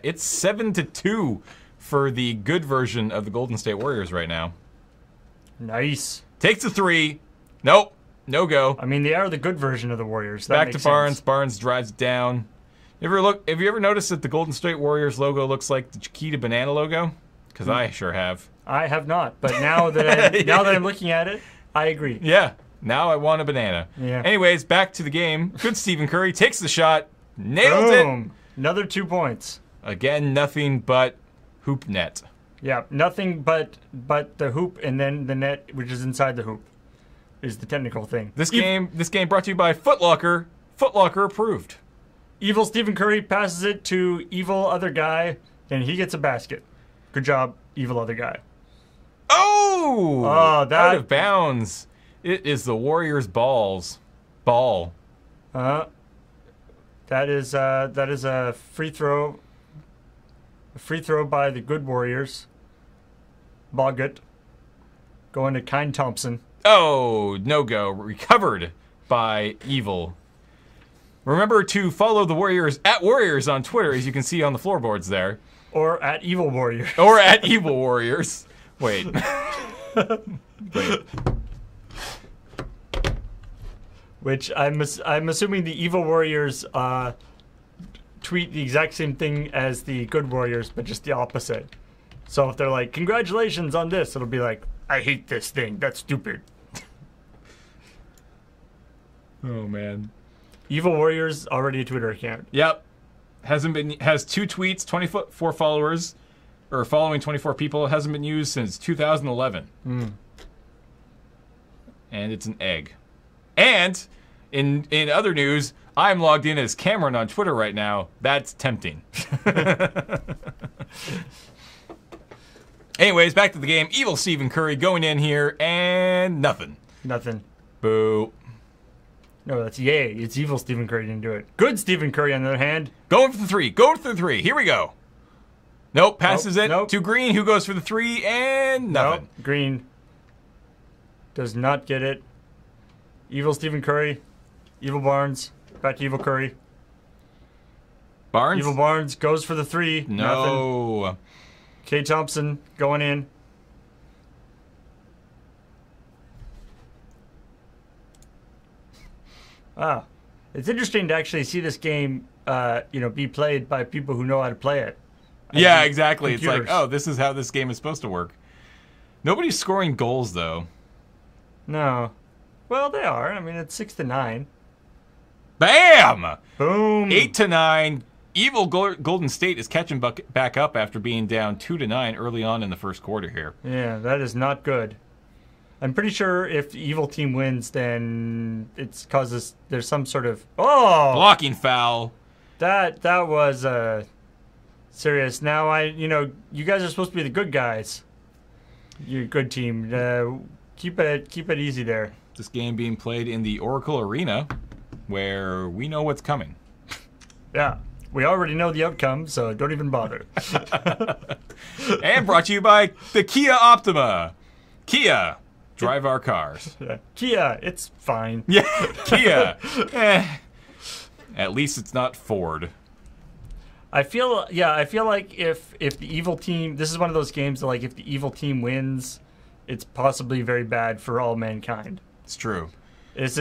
A: 7-2 for the good version of the Golden State Warriors right now.
B: Nice.
A: Takes a 3. Nope. No go.
B: I mean, they are the good version of the Warriors. That
A: Back
B: makes
A: to Barnes.
B: sense.
A: Barnes drives it down. Have you ever noticed that the Golden State Warriors logo looks like the Chiquita Banana logo? Because I sure have.
B: I have not, but now that I'm looking at it, I agree.
A: Yeah. Now I want a banana.
B: Yeah.
A: Anyways, back to the game. Good Stephen Curry takes the shot. Nails it.
B: Another 2 points.
A: Again, nothing but hoop net.
B: Yeah, nothing but the hoop and then the net, which is inside the hoop, is the technical thing.
A: This game brought to you by Foot Locker. Foot Locker approved.
B: Evil Stephen Curry passes it to evil other guy, and he gets a basket. Good job, evil other guy.
A: Oh!
B: Out
A: of bounds. It is the Warriors' ball.
B: That is a free throw. A free throw by the good Warriors. Bogut. Going to Kind Thompson.
A: Oh, no go. Recovered by Evil. Remember to follow the Warriors at Warriors on Twitter, as you can see on the floorboards there.
B: Or at Evil Warriors.
A: Or at Evil Warriors. Wait. Wait.
B: Which I'm assuming the Evil Warriors tweet the exact same thing as the Good Warriors, but just the opposite. So if they're like, congratulations on this, it'll be like, I hate this thing. That's stupid.
A: Oh, man.
B: Evil Warriors, already a Twitter account.
A: Yep. Has 2 tweets, 24 followers, or following 24 people. Hasn't been used since 2011. And it's an egg. And in other news, I'm logged in as Cameron on Twitter right now. That's tempting. Anyways, back to the game. Evil Stephen Curry going in here, and nothing.
B: Nothing.
A: Boo.
B: No, that's yay. It's evil Stephen Curry didn't do it. Good Stephen Curry, on the other hand.
A: Going for the 3. Go for the 3. Here we go. Nope. Passes it
B: nope.
A: to Green, who goes for the 3, and nothing.
B: Nope. Green does not get it. Evil Stephen Curry. Evil Barnes. Back to Evil Curry.
A: Barnes?
B: Evil Barnes goes for the 3.
A: No.
B: Nothing. K. Thompson going in. It's interesting to actually see this game, be played by people who know how to play it.
A: Yeah, exactly.
B: Computers.
A: It's like, oh, this is how this game is supposed to work. Nobody's scoring goals, though.
B: No. Well, they are. I mean, it's 6-9.
A: Bam!
B: Boom.
A: 8-9. Evil Golden State is catching back up after being down 2-9 early on in the first quarter here.
B: Yeah, that is not good. I'm pretty sure if the evil team wins, then it's causes there's some sort of
A: blocking foul.
B: That was serious. Now you guys are supposed to be the good guys. You're a good team. Keep it easy there.
A: This game being played in the Oracle Arena, where we know what's coming.
B: Yeah. We already know the outcome, so don't even bother.
A: And brought to you by the Kia Optima. Kia. drive our cars.
B: Kia, it's fine.
A: Yeah, Kia. At least it's not Ford.
B: I feel like if the evil team, this is one of those games that like if the evil team wins, it's possibly very bad for all mankind.
A: It's true.
B: This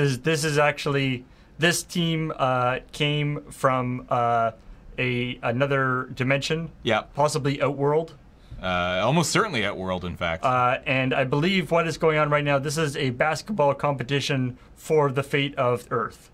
B: team came from another dimension.
A: Yeah.
B: Possibly Outworld.
A: Almost certainly Outworld, in fact.
B: And I believe what is going on right now, this is a basketball competition for the fate of Earth.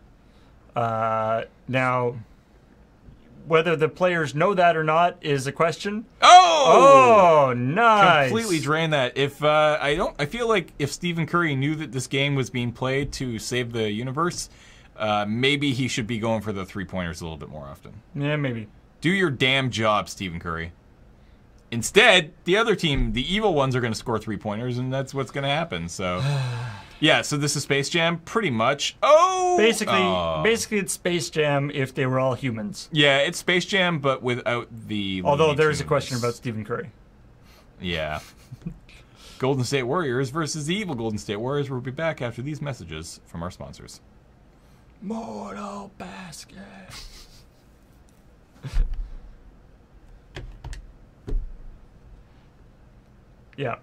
B: Now, whether the players know that or not is a question.
A: Oh!
B: Oh, nice.
A: Completely drained that. I feel like if Stephen Curry knew that this game was being played to save the universe, maybe he should be going for the three-pointers a little bit more often.
B: Yeah, maybe.
A: Do your damn job, Stephen Curry. Instead, the other team, the evil ones, are going to score three-pointers, and that's what's going to happen. So, yeah. So this is Space Jam, pretty much. Oh,
B: basically, it's Space Jam if they were all humans.
A: Yeah, it's Space Jam, but without the.
B: Although there is a question about Stephen Curry.
A: Yeah. Golden State Warriors versus the evil Golden State Warriors. We'll be back after these messages from our sponsors.
B: Mortal Basket. Yeah.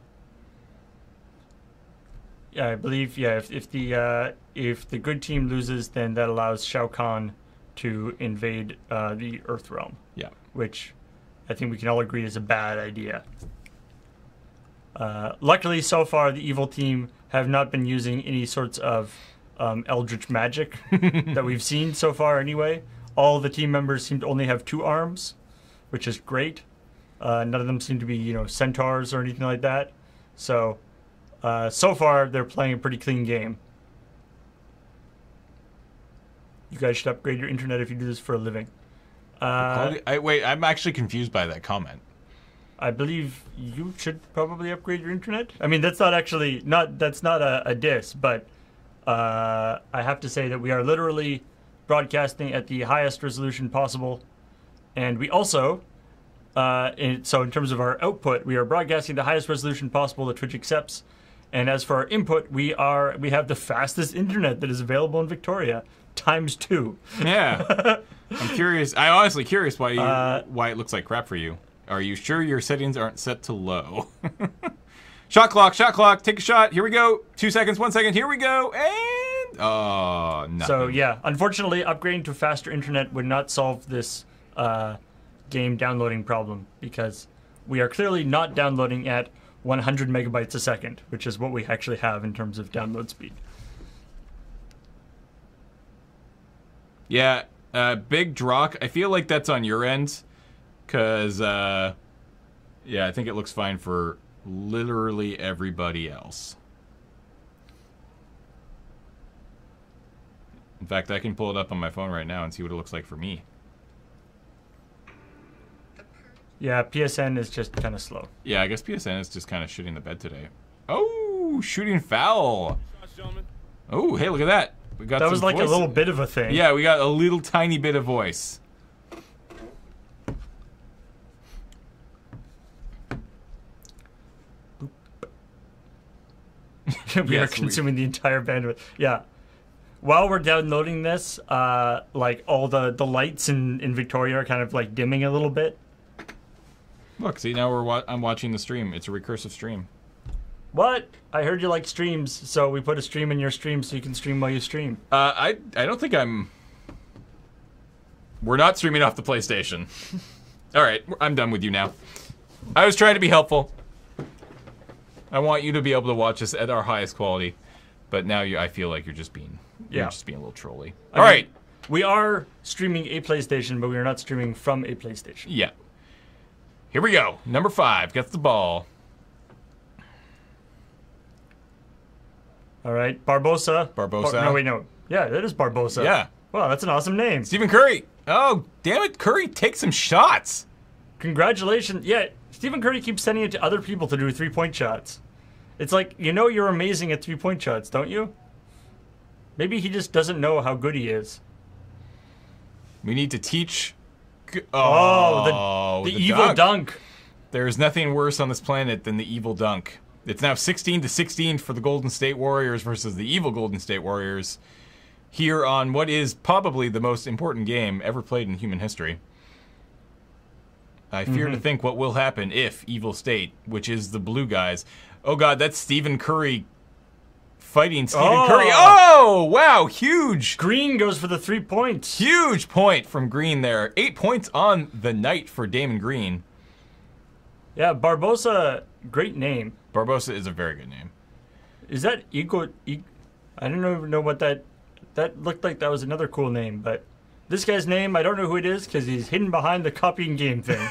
B: Yeah, I believe. Yeah, if the good team loses, then that allows Shao Kahn to invade the Earth realm.
A: Yeah.
B: Which I think we can all agree is a bad idea. Luckily, so far, the evil team have not been using any sorts of eldritch magic that we've seen so far. Anyway, all the team members seem to only have 2 arms, which is great. None of them seem to be, centaurs or anything like that. So, so far, they're playing a pretty clean game. You guys should upgrade your internet if you do this for a living.
A: Wait, I'm actually confused by that comment.
B: I believe you should probably upgrade your internet. I mean, that's not a diss, but I have to say that we are literally broadcasting at the highest resolution possible, and we also. So in terms of our output, we are broadcasting the highest resolution possible that Twitch accepts. And as for our input, we have the fastest internet that is available in Victoria, ×2.
A: Yeah. I'm curious. I'm honestly curious why it looks like crap for you. Are you sure your settings aren't set to low? Shot clock, take a shot. Here we go. 2 seconds, 1 second. Here we go. And nothing.
B: So yeah, unfortunately, upgrading to faster internet would not solve this game downloading problem, because we are clearly not downloading at 100 megabytes a second, which is what we actually have in terms of download speed.
A: Yeah, Big Drock, I feel like that's on your end, because, yeah, I think it looks fine for literally everybody else. In fact, I can pull it up on my phone right now and see what it looks like for me.
B: Yeah, PSN is just kind of slow.
A: Yeah, I guess PSN is just kind of shitting the bed today. Oh, shooting foul. Oh, hey, look at that. We got
B: that was like
A: voice.
B: A little bit of a thing.
A: Yeah, we got a little tiny bit of voice.
B: We are consuming the entire bandwidth. Yeah. While we're downloading this, like all the lights in Victoria are kind of like dimming a little bit.
A: Look, see, now I'm watching the stream. It's a recursive stream.
B: What? I heard you like streams, so we put a stream in your stream so you can stream while you stream.
A: I don't think I'm... We're not streaming off the PlayStation. All right, I'm done with you now. I was trying to be helpful. I want you to be able to watch us at our highest quality, but now I feel like you're just being a little trolly. All right.
B: We are streaming a PlayStation, but we are not streaming from a PlayStation.
A: Yeah. Here we go. Number 5 gets the ball.
B: All right, Barbosa.
A: Barbosa.
B: No. Yeah, that is Barbosa.
A: Yeah.
B: Wow, that's an awesome name.
A: Stephen Curry. Oh, damn it. Curry, take some shots.
B: Congratulations. Yeah, Stephen Curry keeps sending it to other people to do 3-point shots. It's like, you're amazing at 3-point shots, don't you? Maybe he just doesn't know how good he is.
A: We need to teach...
B: the evil dunk.
A: There's nothing worse on this planet than the evil dunk. It's now 16-16 for the Golden State Warriors versus the evil Golden State Warriors here on what is probably the most important game ever played in human history. I fear to think what will happen if Evil State, which is the blue guys... Oh, God, that's Stephen Curry fighting Stephen Curry. Oh, wow, huge.
B: Green goes for the 3 points.
A: Huge point from Green there. 8 points on the night for Damon Green.
B: Yeah, Barbosa, great name.
A: Barbosa is a very good name.
B: Is that equal? I don't even know what that looked like. That was another cool name, but this guy's name, I don't know who it is because he's hidden behind the copying game thing.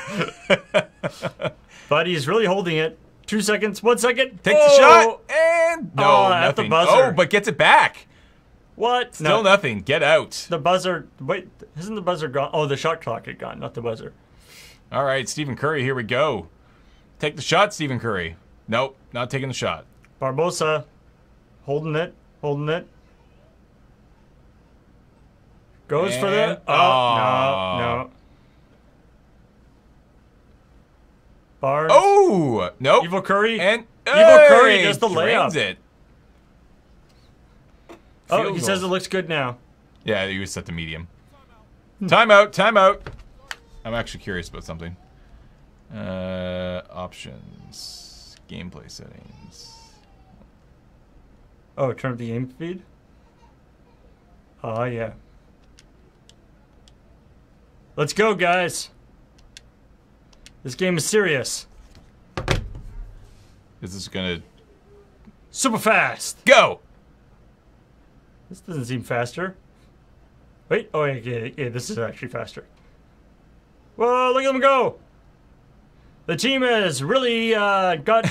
B: But he's really holding it. 2 seconds, 1 second.
A: Takes the shot, and no, nothing.
B: At the buzzer.
A: Oh, but gets it back.
B: What?
A: Still nothing. Get out.
B: The buzzer. Wait, isn't the buzzer gone? Oh, the shot clock had gone, not the buzzer.
A: All right, Stephen Curry, here we go. Take the shot, Stephen Curry. Nope, not taking the shot.
B: Barbosa, holding it. Goes for the... Oh, no. Barnes.
A: Oh, nope.
B: Evil Curry.
A: And
B: Evil Curry does the layup.
A: It.
B: Oh, he says it looks good now.
A: Yeah, he was set to medium. Timeout. I'm actually curious about something. Options. Gameplay settings.
B: Oh, turn up the game feed? Oh, yeah. Let's go, guys. This game is serious.
A: This is gonna...
B: Super fast.
A: Go!
B: This doesn't seem faster. Wait. Oh, yeah, this is actually faster. Whoa, look at them go. The team has really got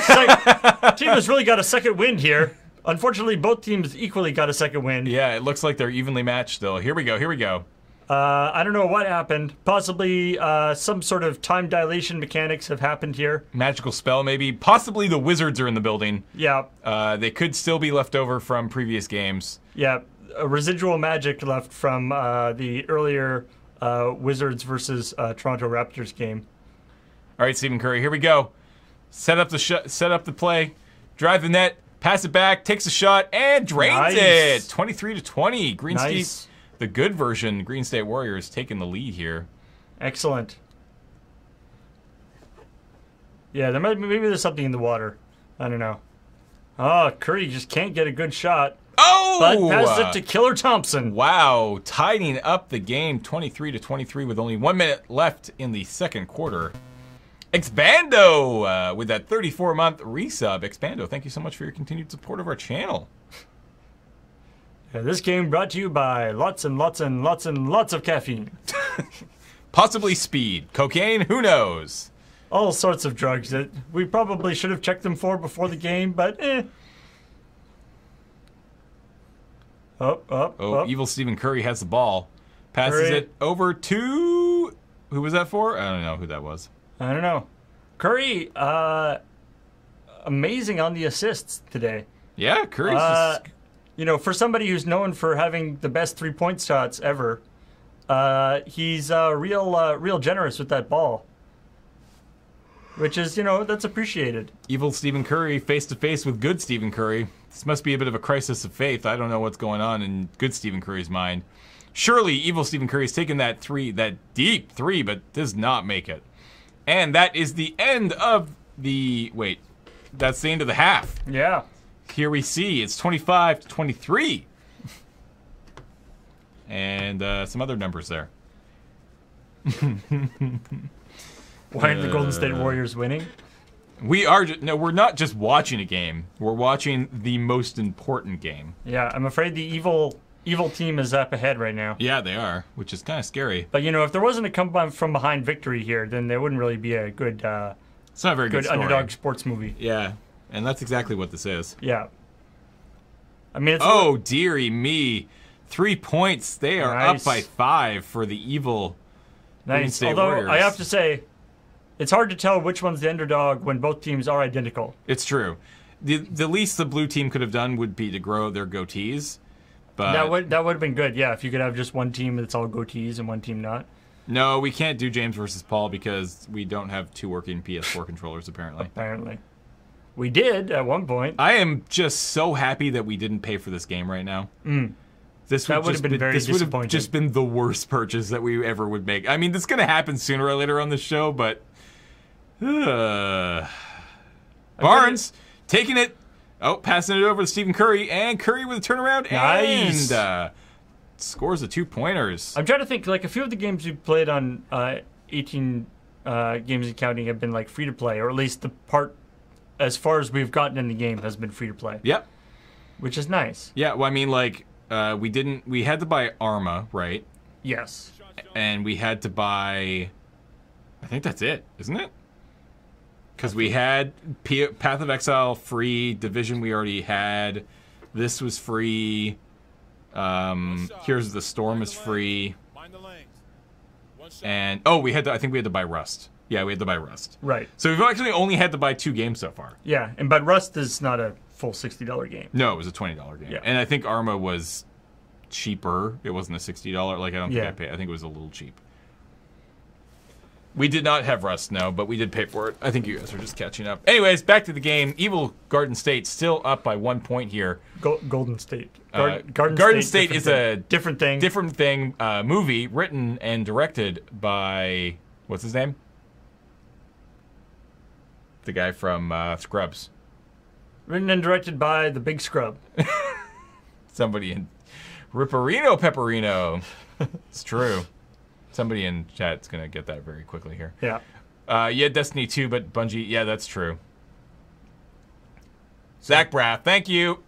B: a second wind here. Unfortunately, both teams equally got a second wind.
A: Yeah, it looks like they're evenly matched still. Here we go.
B: I don't know what happened. Possibly some sort of time dilation mechanics have happened here.
A: Magical spell, maybe. Possibly the Wizards are in the building.
B: Yeah.
A: They could still be left over from previous games.
B: Yeah, a residual magic left from the earlier Wizards versus Toronto Raptors game.
A: All right, Stephen Curry, here we go. Set up the play, drive the net, pass it back, takes a shot, and drains it. 23-20. Green State, the good version, Green State Warriors taking the lead here.
B: Excellent. Yeah, maybe there's something in the water. I don't know. Oh, Curry just can't get a good shot.
A: Oh!
B: But passes it to Killer Thompson.
A: Wow, tidying up the game 23-23 with only 1 minute left in the second quarter. Expando with that 34-month resub. Expando, thank you so much for your continued support of our channel.
B: Yeah, this game brought to you by lots and lots of caffeine.
A: Possibly speed. Cocaine, who knows?
B: All sorts of drugs that we probably should have checked them for before the game, but
A: Oh, evil Stephen Curry has the ball. Passes it over to... Who was that for? I don't know who that was.
B: I don't know. Curry, amazing on the assists today.
A: Yeah, Curry's just...
B: You know, for somebody who's known for having the best three-point shots ever, he's real generous with that ball. Which is, that's appreciated.
A: Evil Stephen Curry face-to-face with good Stephen Curry. This must be a bit of a crisis of faith. I don't know what's going on in good Stephen Curry's mind. Surely evil Stephen Curry's taken that deep three, but does not make it. And that is the end of the... Wait, that's the end of the half.
B: Yeah.
A: Here we see it's 25-23. And some other numbers there.
B: Why are the Golden State Warriors winning?
A: We're not just watching a game. We're watching the most important game.
B: Yeah, I'm afraid the evil team is up ahead right now.
A: Yeah, they are, which is kind of scary.
B: But if there wasn't a come from behind victory here, then there wouldn't really be a good.
A: It's not a very good
B: underdog sports movie.
A: Yeah, and that's exactly what this is.
B: Yeah. I mean,
A: it's dearie me, 3 points. They are up by 5 for the evil.
B: Nice. Although Warriors. I have to say, it's hard to tell which one's the underdog when both teams are identical.
A: It's true. The least the blue team could have done would be to grow their goatees. But
B: that would have been good, yeah, if you could have just one team that's all goatees and one team not.
A: No, we can't do James versus Paul because we don't have 2 working PS4 controllers, apparently.
B: Apparently. We did at one point.
A: I am just so happy that we didn't pay for this game right now. This would have just been the worst purchase that we ever would make. I mean, this is going to happen sooner or later on the show, but Barnes taking it. Oh, passing it over to Stephen Curry, and Curry with a turnaround and scores the 2-pointers.
B: I'm trying to think, like, a few of the games we played on 18 games and counting have been like free to play, or at least the part as far as we've gotten in the game has been free to play.
A: Yep.
B: Which is nice.
A: Yeah, well, I mean, like, we had to buy Arma, right?
B: Yes.
A: And we had to buy, I think that's it, isn't it? Because we had Path of Exile free, Division we already had, this was free, Here's the Storm is free, and, oh, I think we had to buy Rust. Yeah, we had to buy Rust.
B: Right.
A: So we've actually only had to buy 2 games so far.
B: Yeah, but Rust is not a full $60 game.
A: No, it was a $20 game.
B: Yeah.
A: And I think Arma was cheaper. It wasn't a $60. Like, I don't think I paid. I think it was a little cheap. We did not have Rust, no, but we did pay for it. I think you guys are just catching up. Anyways, back to the game. Evil Garden State still up by 1 point here.
B: Golden State.
A: Garden State is a
B: different thing.
A: Movie written and directed by, what's his name? The guy from Scrubs.
B: Written and directed by the Big Scrub.
A: Somebody in Ripperino Pepperino. It's true. Somebody in chat's going to get that very quickly here.
B: Yeah.
A: Yeah, Destiny 2, but Bungie, yeah, that's true. Zach Braff, thank you.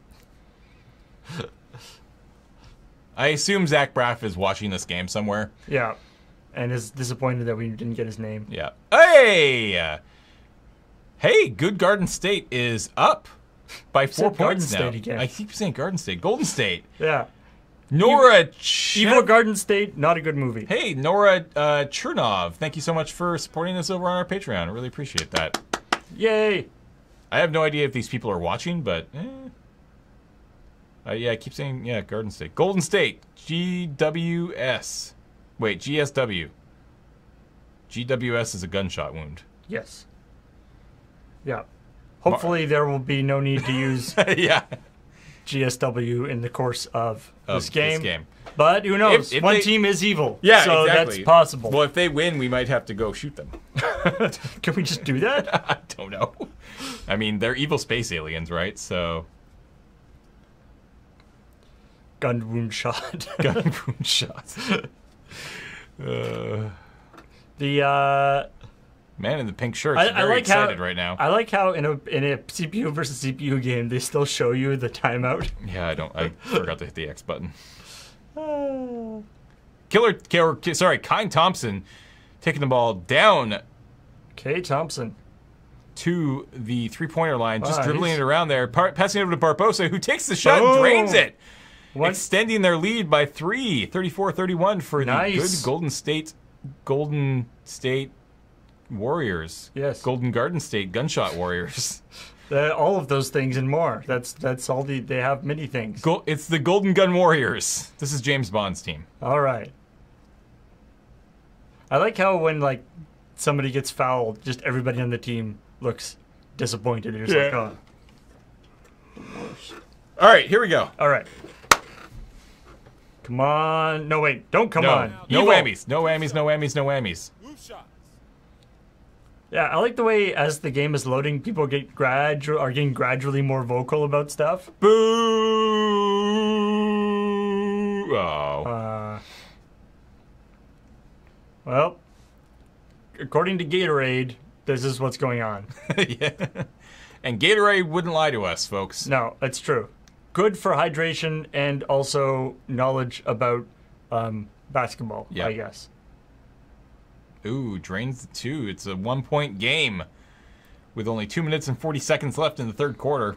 A: I assume Zach Braff is watching this game somewhere.
B: Yeah. And is disappointed that we didn't get his name.
A: Yeah. Hey! Hey, Good Garden State is up by 4 points now. I keep saying Garden State. Golden State.
B: Yeah.
A: Nora
B: Evil Garden State, not a good movie.
A: Hey, Nora Chernov, thank you so much for supporting us over on our Patreon. I really appreciate that.
B: Yay!
A: I have no idea if these people are watching, but yeah, I keep saying, yeah, Garden State. Golden State, GWS. Wait, GSW. GWS is a gunshot wound.
B: Yes. Yeah. Hopefully there will be no need to use
A: yeah.
B: GSW in the course of this game. But who knows?
A: If
B: One team is evil.
A: Yeah,
B: so
A: exactly.
B: That's possible.
A: Well, if they win, we might have to go shoot them.
B: Can we just do that?
A: I don't know. I mean, they're evil space aliens, right? So...
B: Gun wound shot.
A: Gun wound shot.
B: The
A: man in the pink shirt is very excited right now.
B: I like how in a CPU versus CPU game they still show you the timeout.
A: Yeah, I forgot to hit the X button. Kind Thompson taking the ball down.
B: K. Thompson
A: to the 3-pointer line, just dribbling it around there, passing it over to Barbosa, who takes the shot and drains it. Extending their lead by 3, 34-31 for the good Golden State Warriors.
B: Yes.
A: Golden Garden State Gunshot Warriors.
B: All of those things and more. That's all they have many things.
A: It's the Golden Gun Warriors. This is James Bond's team.
B: All right. I like how when like somebody gets fouled, just everybody on the team looks disappointed. It's like, oh.
A: All right, here we go.
B: All right. Come on. No, wait. Don't come on.
A: No whammies. No whammies, no whammies, no whammies.
B: Yeah, I like the way as the game is loading, people are getting gradually more vocal about stuff.
A: Boo! Oh.
B: Well, according to Gatorade, this is what's going on.
A: Yeah. And Gatorade wouldn't lie to us, folks.
B: No, that's true. Good for hydration and also knowledge about basketball, I guess.
A: Ooh, drains the 2. It's a 1-point game with only 2 minutes and 40 seconds left in the third quarter.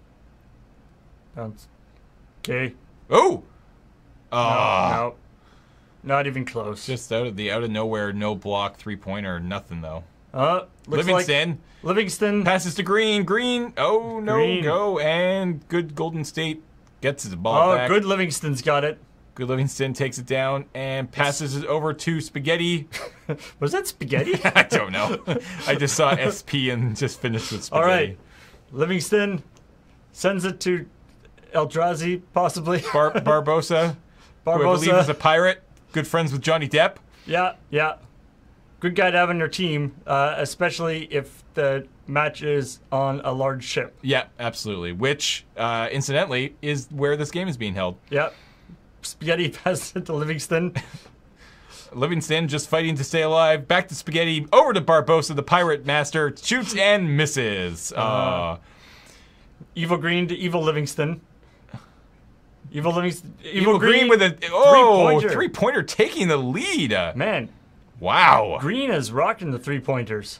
B: Okay.
A: Oh!
B: No. Not even close.
A: Just out of nowhere, no block, 3-pointer, nothing though.
B: Livingston
A: passes to Green. Green. Oh no, go and good Golden State gets the ball back.
B: Good Livingston's got it.
A: Good Livingston takes it down and passes it over to Spaghetti.
B: Was that Spaghetti?
A: I don't know. I just saw SP and just finished with Spaghetti.
B: All right. Livingston sends it to Eldrazi, possibly.
A: Barbosa, who I believe is a pirate. Good friends with Johnny Depp.
B: Yeah, yeah. Good guy to have on your team, especially if the match is on a large ship.
A: Yeah, absolutely. Which, incidentally, is where this game is being held.
B: Yeah. Spaghetti passes it to Livingston.
A: Livingston just fighting to stay alive. Back to Spaghetti. Over to Barbosa, the pirate master. Shoots and misses.
B: Evil Green to Evil Livingston. Evil
A: Green with a three-pointer taking the lead.
B: Man.
A: Wow.
B: Green is rocking the three-pointers.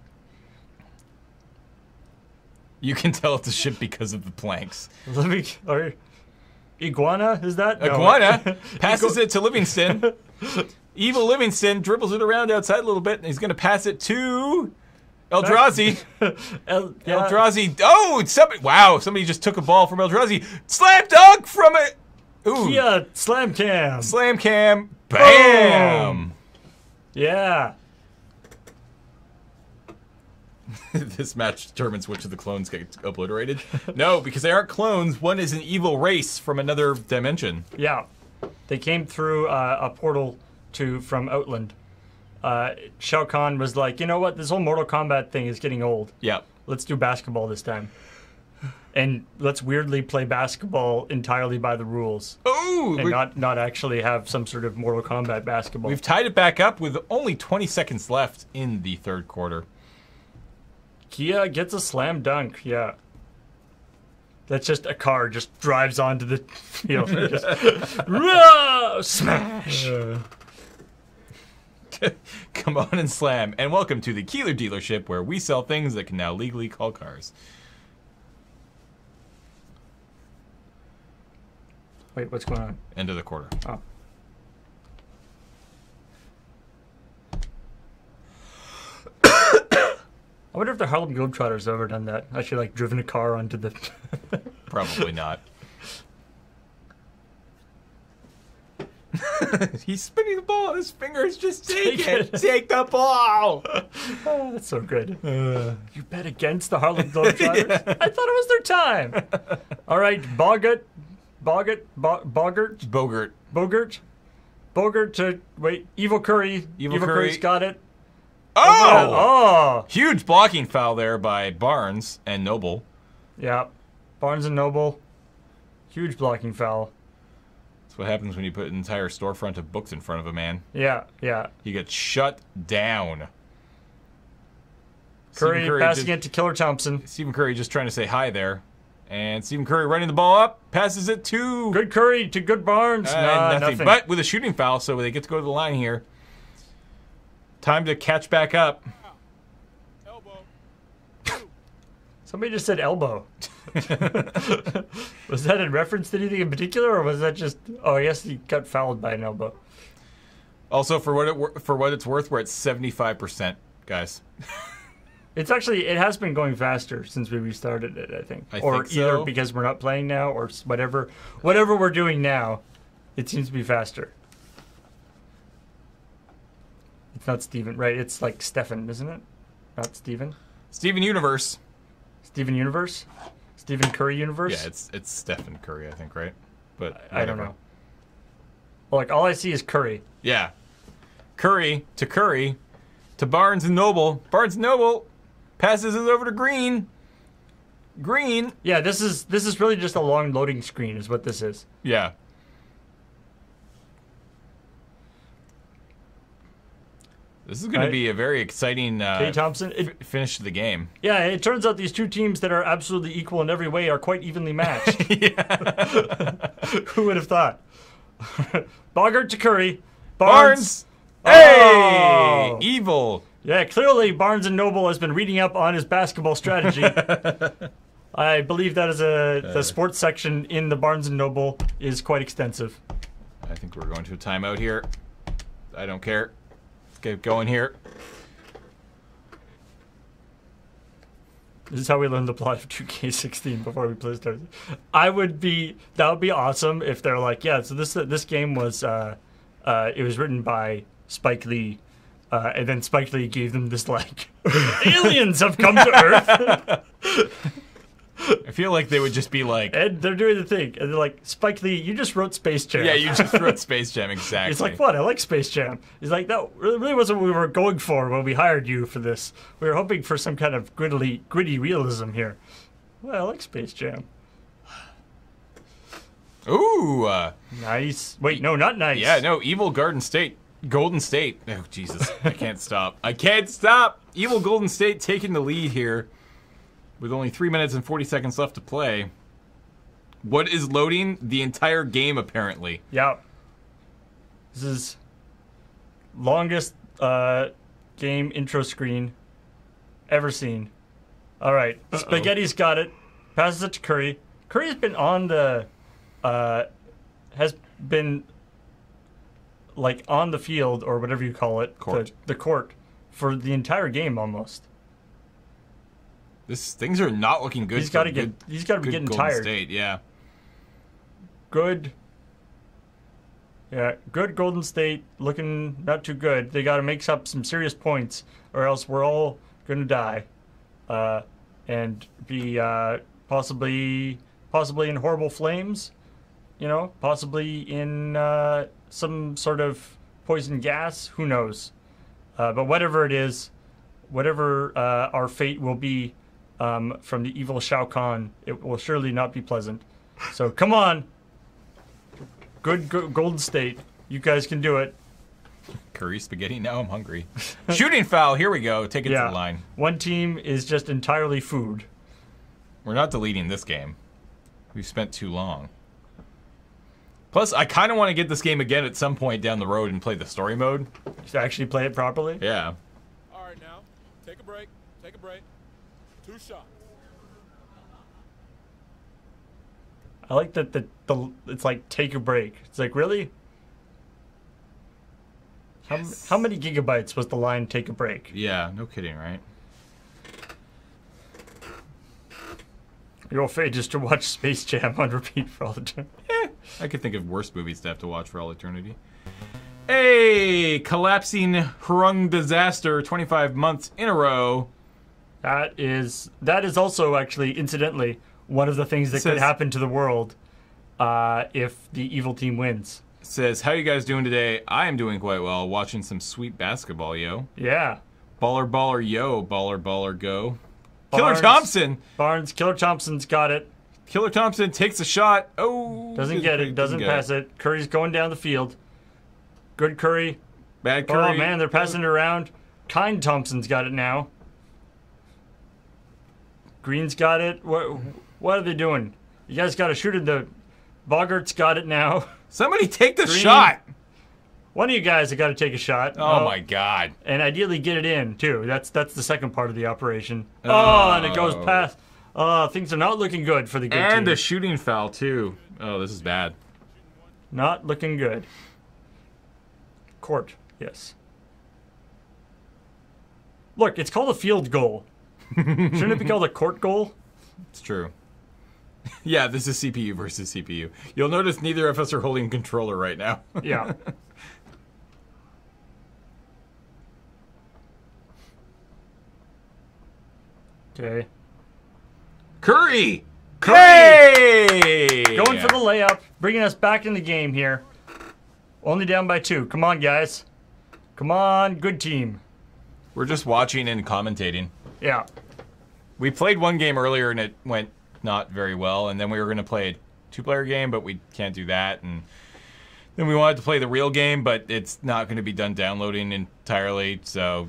A: You can tell it's a ship because of the planks.
B: Iguana, is that?
A: Iguana passes it to Livingston. Evil Livingston dribbles it around outside a little bit, and he's going to pass it to Eldrazi. Eldrazi. Oh, somebody just took a ball from Eldrazi. Slam dunk from it. Ooh.
B: Yeah, slam cam.
A: Slam cam. Bam.
B: Boom. Yeah.
A: This match determines which of the clones get obliterated. No, because they aren't clones. One is an evil race from another dimension.
B: Yeah. They came through a portal from Outland. Shao Kahn was like, you know what? This whole Mortal Kombat thing is getting old.
A: Yeah.
B: Let's do basketball this time. And let's weirdly play basketball entirely by the rules.
A: Ooh!
B: And not actually have some sort of Mortal Kombat basketball.
A: We've tied it back up with only 20 seconds left in the third quarter.
B: Kia gets a slam dunk, yeah. That's just a car just drives onto the field and just smash.
A: Come on and slam. And welcome to the Keeler dealership, where we sell things that can now legally call cars.
B: Wait, what's going on?
A: End of the quarter.
B: Oh. I wonder if the Harlem Globetrotters have ever done that. Actually, like, driven a car onto the...
A: Probably not. He's spinning the ball. His fingers just take it. Take the ball.
B: Oh, that's so good. You bet against the Harlem Globetrotters? Yeah. I thought it was their time. All right, Bogart to, wait, Evil Curry. Evil Curry's got it.
A: Oh! Huge blocking foul there by Barnes and Noble.
B: Yeah. Barnes and Noble. Huge blocking foul.
A: That's what happens when you put an entire storefront of books in front of a man.
B: Yeah, yeah.
A: He gets shut down.
B: Curry passing it to Killer Thompson.
A: Stephen Curry just trying to say hi there. And Stephen Curry running the ball up. Passes it to...
B: Good Curry to good Barnes. Nothing.
A: But with a shooting foul, so they get to go to the line here. Time to catch back up.
C: Elbow.
B: Somebody just said elbow. Was that in reference to anything in particular, or was that just... Oh, I guess he got fouled by an elbow.
A: Also, for what it's worth, we're at 75%, guys.
B: It has been going faster since we restarted it, I think.
A: Or
B: either because we're not playing now, or whatever we're doing now, it seems to be faster. It's not Steven, right? It's like Stefan, isn't it? Not Steven?
A: Steven Universe.
B: Steven Universe? Stephen Curry Universe?
A: Yeah, it's Stephen Curry, I think, right? But
B: I don't know. Well, like, all I see is Curry.
A: Yeah. Curry to Barnes and Noble. Barnes and Noble passes it over to Green. Green.
B: Yeah, this is really just a long loading screen is what this is.
A: Yeah. This is going to be a very exciting
B: Thompson,
A: finish to the game.
B: Yeah, it turns out these two teams that are absolutely equal in every way are quite evenly matched. Who would have thought? Bogart to Curry.
A: Barnes. Hey! Evil.
B: Yeah, clearly Barnes and Noble has been reading up on his basketball strategy. I believe that is the sports section in the Barnes and Noble is quite extensive.
A: I think we're going to a timeout here. I don't care. Get going here.
B: This is how we learn the plot of 2K16 before we play started. That would be awesome if they're like, yeah, so this game was it was written by Spike Lee, and then Spike Lee gave them this like aliens have come to Earth.
A: I feel like they would just be like...
B: And they're doing the thing. And they're like, Spike Lee, you just wrote Space Jam.
A: Yeah, you just wrote Space Jam, exactly.
B: He's like, what? I like Space Jam. He's like, that really wasn't what we were going for when we hired you for this. We were hoping for some kind of gritty realism here. Well, I like Space Jam.
A: Ooh.
B: Nice. Wait, no, not nice.
A: Yeah, no, Evil Golden State. Oh, Jesus. I can't stop. I can't stop! Evil Golden State taking the lead here with only 3 minutes and 40 seconds left to play. What is loading? The entire game, apparently.
B: Yeah. This is longest game intro screen ever seen. All right. Spaghetti's got it. Passes it to Curry. Curry's been on the... has been... like on the field or whatever you call it, the court, for the entire game almost.
A: Things are not looking good.
B: He's got to be getting
A: Golden
B: tired.
A: State, yeah.
B: Good. Yeah, good Golden State, looking not too good. They got to make up some serious points, or else we're all gonna die, and be possibly in horrible flames. You know, possibly in some sort of poison gas. Who knows? But whatever it is, whatever our fate will be from the evil Shao Kahn, it will surely not be pleasant. So come on. Good Golden State. You guys can do it.
A: Curry spaghetti. Now I'm hungry. Shooting foul. Here we go. Take it to the line.
B: One team is just entirely food.
A: We're not deleting this game. We've spent too long. Plus, I kind of want to get this game again at some point down the road and play the story mode.
B: To actually play it properly?
A: Yeah.
C: All right, now, take a break. Take a break. 2 shots.
B: I like that it's like, take a break. It's like, really?
A: Yes.
B: How many gigabytes was the line take a break?
A: Yeah, no kidding, right?
B: Your fate is to watch Space Jam on repeat for all the time.
A: I could think of worse movies to have to watch for all eternity. Hey, collapsing Hrung disaster 25 months in a row.
B: That is also actually, incidentally, one of the things that could happen to the world if the evil team wins.
A: Says, how you guys doing today? I am doing quite well, watching some sweet basketball, yo.
B: Yeah.
A: Baller, baller, yo. Baller, baller, go. Killer Thompson!
B: Killer Thompson's got it.
A: Killer Thompson takes a shot. Oh!
B: Doesn't get it. Doesn't pass it. Curry's going down the field. Good Curry.
A: Bad Curry.
B: Oh, man, they're passing it around. Kind Thompson's got it now. Green's got it. What are they doing? You guys got to shoot it. The Boggart's got it now.
A: Somebody take the shot!
B: One of you guys have got to take a shot.
A: Oh, my God.
B: And ideally get it in, too. That's the second part of the operation. Oh, and it goes past. Things are not looking good for the good team.
A: And a shooting foul, too. Oh, this is bad.
B: Not looking good. Court, yes. Look, it's called a field goal. Shouldn't it be called a court goal?
A: It's true. Yeah, this is CPU versus CPU. You'll notice neither of us are holding a controller right now.
B: Yeah. Okay.
A: Curry! Hey!
B: Going for the layup, bringing us back in the game here. Only down by 2. Come on, guys. Come on, good team.
A: We're just watching and commentating.
B: Yeah.
A: We played one game earlier and it went not very well, and then we were going to play a 2-player game, but we can't do that, and then we wanted to play the real game, but it's not going to be done downloading entirely, so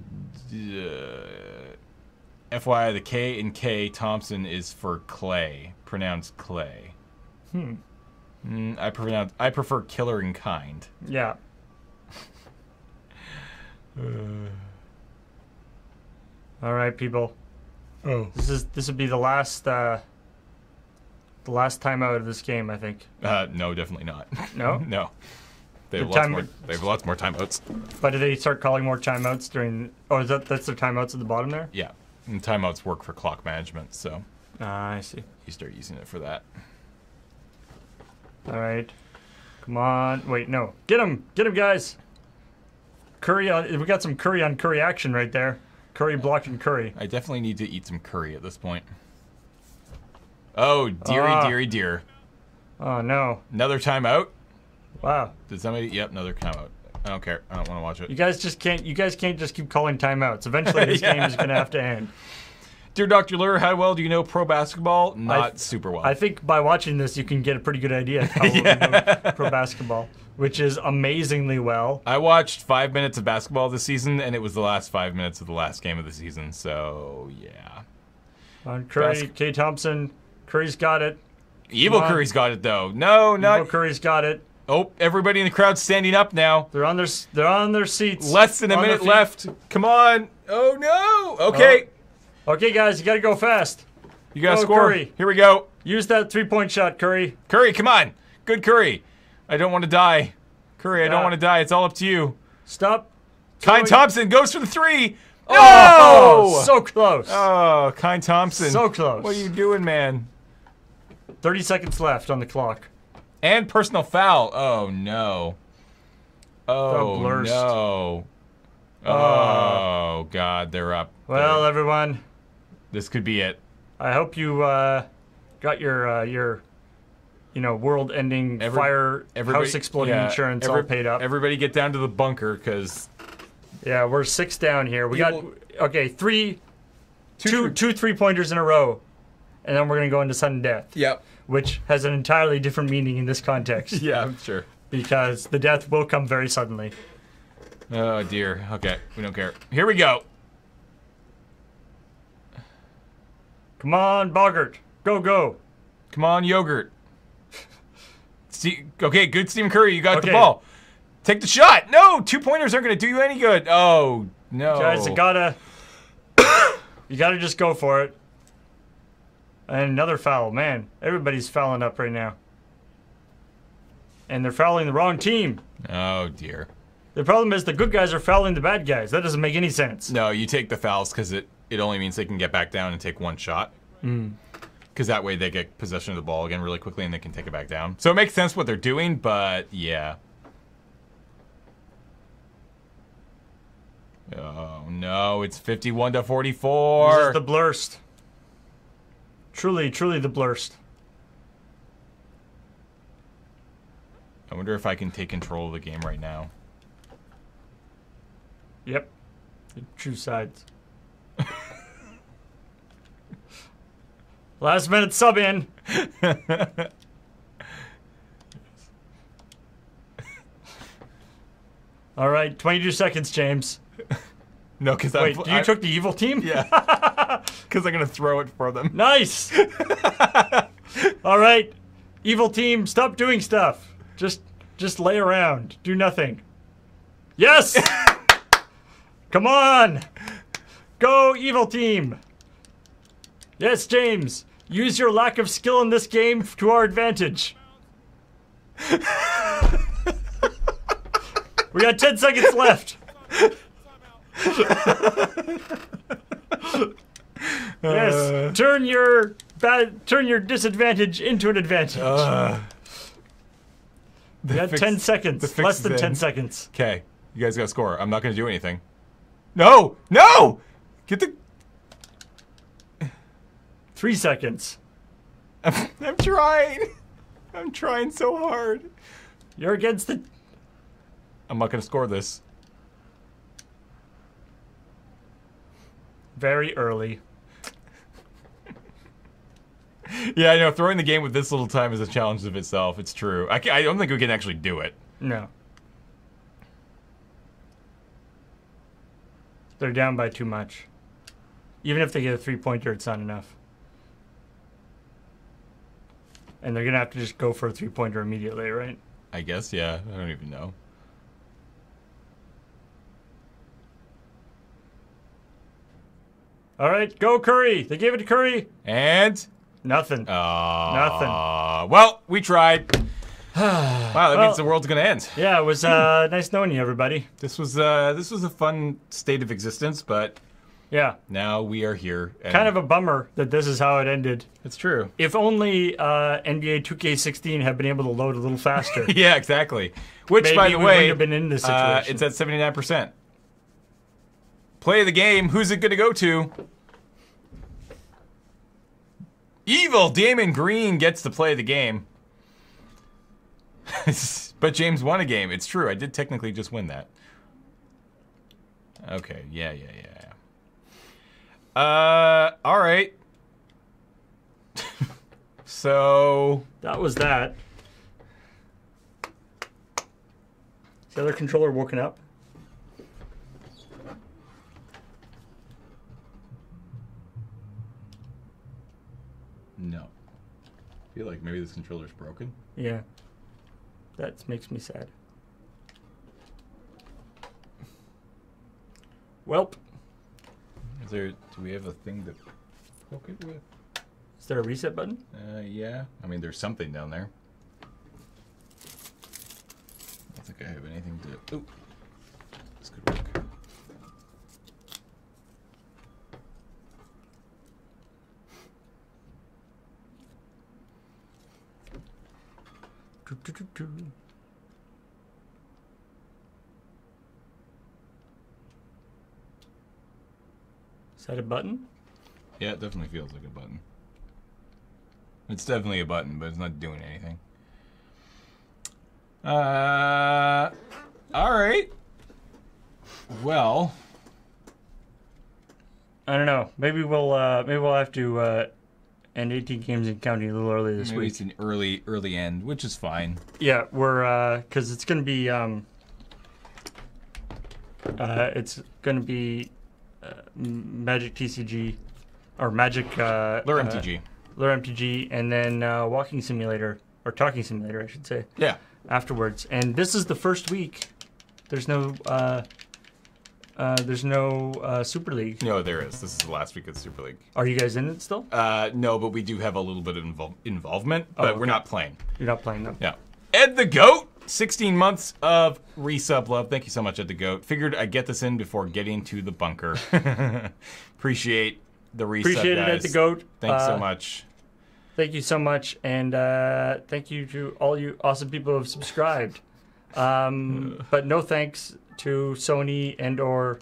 A: FYI, the K in K Thompson is for Clay, pronounced Clay. I prefer Killer in Kind.
B: Yeah. All right, people. Oh, this would be the last timeout of this game, I think.
A: No, definitely not.
B: No?
A: No. They have lots more timeouts.
B: But do they start calling more timeouts during? Oh, that's their timeouts at the bottom there?
A: Yeah, and timeouts work for clock management, so.
B: I see.
A: You start using it for that.
B: All right, come on. Wait, no, get him, guys. Curry on. We got some Curry on Curry action right there. Curry blocking Curry.
A: I definitely need to eat some curry at this point. Oh, dearie, dear.
B: Oh, no.
A: Another timeout?
B: Wow.
A: Did somebody? Yep, another timeout. I don't care. I don't want to watch it.
B: You guys can't just keep calling timeouts. Eventually, this game is going to have to end.
A: Dear Dr. Lur, how well do you know pro basketball? Not super well.
B: I think by watching this, you can get a pretty good idea of how well you know pro basketball, which is amazingly well.
A: I watched 5 minutes of basketball this season, and it was the last 5 minutes of the last game of the season, so yeah.
B: On Curry, K. Thompson, Curry's got it.
A: Evil Curry's got it, though. No, not...
B: Evil Curry's got it.
A: Oh, everybody in the crowd's standing up now.
B: They're on their seats.
A: Less than a minute left. Come on. Oh, no. Okay.
B: Okay, guys, you got to go fast.
A: You got to score.
B: Curry.
A: Here we go.
B: Use that three-point shot, Curry.
A: Curry, come on. Good Curry. I don't want to die. Curry, I don't want to die. It's all up to you.
B: Stop.
A: Kind Thompson goes for the three. No!
B: Oh, so close.
A: Oh, Kind Thompson.
B: So close.
A: What are you doing, man?
B: 30 seconds left on the clock.
A: And personal foul. Oh, no. Oh, no. Oh, God, they're up.
B: Well, everyone.
A: This could be it.
B: I hope you got your world-ending house exploding insurance all paid up.
A: Everybody get down to the bunker, because...
B: Yeah, we're 6 down here. We got, two three-pointers in a row, and then we're going to go into sudden death.
A: Yep.
B: Which has an entirely different meaning in this context.
A: Yeah, I'm sure.
B: Because the death will come very suddenly.
A: Oh, dear. Okay, we don't care. Here we go.
B: Come on, Boggart. Go, go.
A: Come on, Yogurt. Okay, good Stephen Curry. You got the ball. Take the shot. No, 2-pointers aren't going to do you any good. Oh, no.
B: Guys, you gotta just go for it. And another foul. Man, everybody's fouling up right now. And they're fouling the wrong team.
A: Oh, dear.
B: The problem is the good guys are fouling the bad guys. That doesn't make any sense.
A: No, you take the fouls because it only means they can get back down and take one shot. Because that way they get possession of the ball again really quickly and they can take it back down. So it makes sense what they're doing, but yeah. Oh, no. It's 51-44.
B: This is the blurst. Truly, truly the blurst.
A: I wonder if I can take control of the game right now.
B: Yep. The true sides. Last minute sub in. All right, 22 seconds, James.
A: No, because
B: Wait, you took the evil team?
A: Yeah. Because I'm going to throw it for them.
B: Nice. All right, evil team, stop doing stuff. Just lay around. Do nothing. Yes! Come on! Go, evil team! Yes, James. Use your lack of skill in this game to our advantage. We got 10 seconds left. Yes, turn your disadvantage into an advantage. We got 10 seconds. Less than 10 seconds.
A: Okay, you guys got to score. I'm not going to do anything. No! No! Get the...
B: 3 seconds.
A: I'm trying. I'm trying so hard.
B: You're against the...
A: I'm not going to score this.
B: Very early.
A: Yeah, I know. Throwing the game with this little time is a challenge of itself. It's true. I don't think we can actually do it.
B: No. They're down by too much. Even if they get a three-pointer, it's not enough. And they're going to have to just go for a three-pointer immediately, right?
A: I guess, yeah. I don't even know.
B: All right, go Curry. They gave it to Curry.
A: And?
B: Nothing. Nothing.
A: Well, we tried. Wow, that means the world's going to end.
B: Yeah, it was nice knowing you, everybody.
A: This was a fun state of existence, but
B: yeah,
A: now we are here.
B: Kind of a bummer that this is how it ended.
A: It's true.
B: If only NBA 2K16 had been able to load a little faster.
A: Yeah, exactly. Which,
B: maybe
A: by the way,
B: wouldn't have been in this situation.
A: It's at 79%. Play the game. Who's it going to go to? Evil Damon Green gets to play the game. But James won a game. It's true. I did technically just win that. Okay. Yeah. All right. So
B: that was that. Is the other controller woken up?
A: No. I feel like maybe this controller's broken.
B: Yeah. That makes me sad. Welp.
A: Do we have a thing to poke it with?
B: Is there a reset button?
A: Yeah. I mean, there's something down there. I don't think I have anything to... Ooh. This could work.
B: Is that a button?
A: Yeah, it definitely feels like a button. It's definitely a button, but it's not doing anything. Alright. Well.
B: I don't know. Maybe we'll have to end 18 games and counting a little early this
A: maybe
B: week.
A: It's an early end, which is fine.
B: Yeah, we're because it's gonna be Magic TCG or Magic
A: Lure MTG.
B: Lure MTG, and then Walking Simulator or Talking Simulator, I should say.
A: Yeah.
B: Afterwards, and this is the first week. There's no Super League.
A: No, there is. This is the last week of Super League.
B: Are you guys in it still?
A: No, but we do have a little bit of involvement, but
B: okay.
A: We're not playing.
B: You're not playing them.
A: Yeah. Ed the Goat, 16 months of resub love. Thank you so much, Ed the Goat. Figured I'd get this in before getting to the bunker. Appreciate the resub,
B: Appreciate it, Ed the Goat.
A: Thanks so much.
B: Thank you so much, and thank you to all you awesome people who have subscribed. But no thanks to Sony and or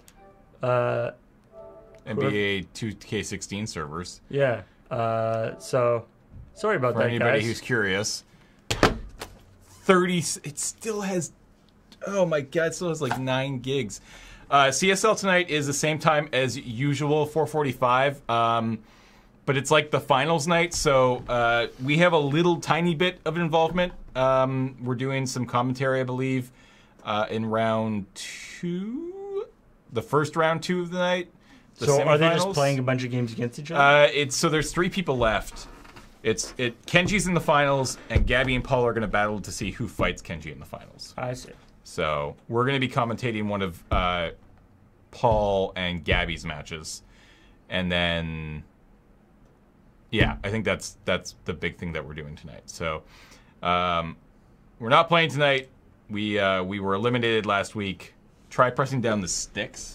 A: NBA2K16 servers.
B: Yeah. So sorry about that,
A: anybody
B: guys.
A: who's curious. 30. It still has. Oh my God! It still has like 9 gigs. CSL tonight is the same time as usual, 4:45. But it's like the finals night, so we have a little tiny bit of involvement. We're doing some commentary, I believe, in round 2, the first round 2 of the night.
B: So are they just playing a bunch of games against each other?
A: So there's 3 people left. Kenji's in the finals, and Gabby and Paul are going to battle to see who fights Kenji in the finals.
B: I see.
A: So we're going to be commentating one of Paul and Gabby's matches, and then. Yeah, I think that's the big thing that we're doing tonight. So, we're not playing tonight. We were eliminated last week. Try pressing down the sticks.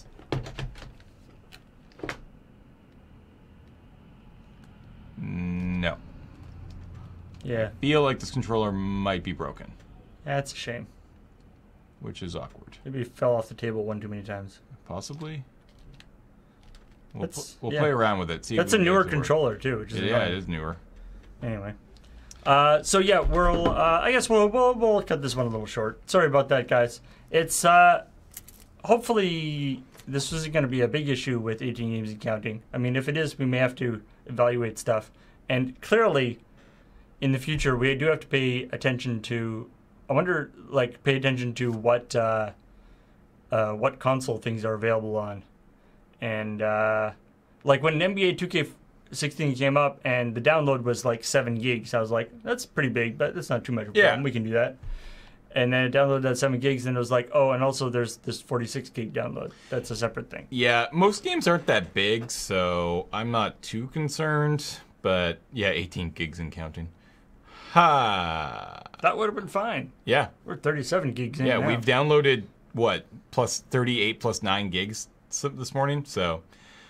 A: No.
B: Yeah.
A: Feel like this controller might be broken.
B: That's a shame.
A: Which is awkward.
B: Maybe it fell off the table one too many times.
A: Possibly. We'll
B: yeah.
A: play around with it. See
B: that's a newer controller too. Which is
A: yeah, it is newer.
B: Anyway, so yeah, we'll. I guess we'll cut this one a little short. Sorry about that, guys. It's hopefully this isn't going to be a big issue with 18 games and counting. I mean, if it is, we may have to evaluate stuff. And clearly, in the future, we do have to pay attention to. I wonder, pay attention to what console things are available on. And, when NBA 2K16 came up and the download was 7 gigs, I was like, that's pretty big, but that's not too much of a problem. We can do that. And then it downloaded that 7 gigs, and it was like, oh, and also there's this 46 gig download. That's a separate thing.
A: Yeah, most games aren't that big, so I'm not too concerned. But, yeah, 18 gigs and counting. Ha!
B: That would have been fine.
A: Yeah.
B: We're 37 gigs in
A: now.
B: Yeah,
A: we've downloaded, plus 38 plus 9 gigs this morning, so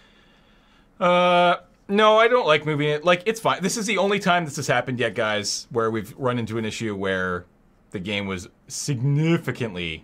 A: no, I don't like moving it. It's fine. This is the only time this has happened yet, guys, where we've run into an issue where the game was significantly.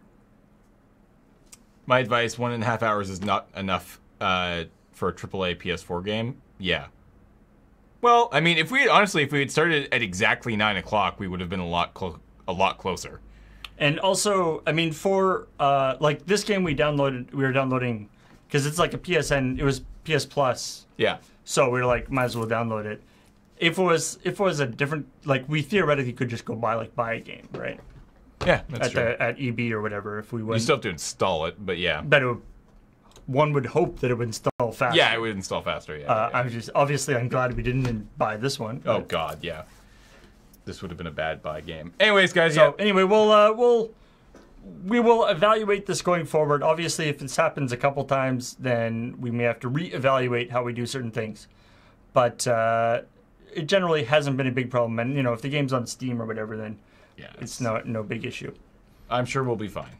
A: My advice: 1.5 hours is not enough for a AAA PS4 game. Yeah, Well, I mean, if we had started at exactly 9 o'clock, we would have been a lot closer.
B: And also, I mean, for like this game we were downloading because it's like a PSN. It was PS Plus.
A: Yeah.
B: So we were like, might as well download it. If it was a different, like, we theoretically could just go buy a game, right?
A: Yeah, that's true.
B: At EB or whatever, if we went.
A: You still have to install it, but yeah.
B: But one would hope that it would install faster.
A: Yeah, it would install faster. Yeah.
B: I'm glad we didn't buy this one.
A: Oh God, yeah. This would have been a bad buy game. Anyways, guys.
B: So anyway, we will evaluate this going forward. Obviously, if this happens a couple times, then we may have to reevaluate how we do certain things. But it generally hasn't been a big problem. And if the game's on Steam or whatever, then it's no big issue.
A: I'm sure we'll be fine.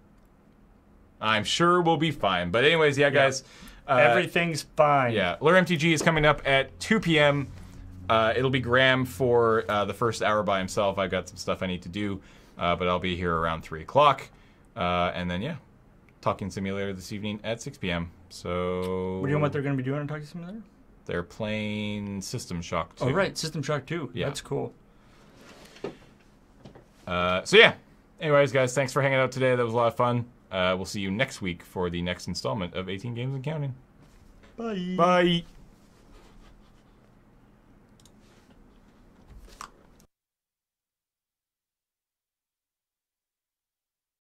A: But anyways, guys.
B: Everything's fine.
A: Yeah. Lure MTG is coming up at 2 p.m. It'll be Graham for the first hour by himself. I've got some stuff I need to do, but I'll be here around 3 o'clock. And then, Talking Simulator this evening at 6 p.m. So...
B: What do you know what they're going to be doing on Talking Simulator?
A: They're playing System Shock 2.
B: Oh, right. System Shock 2. Yeah. That's cool.
A: Anyways, guys, thanks for hanging out today. That was a lot of fun. We'll see you next week for the next installment of 18 Games and Counting.
B: Bye.
A: Bye.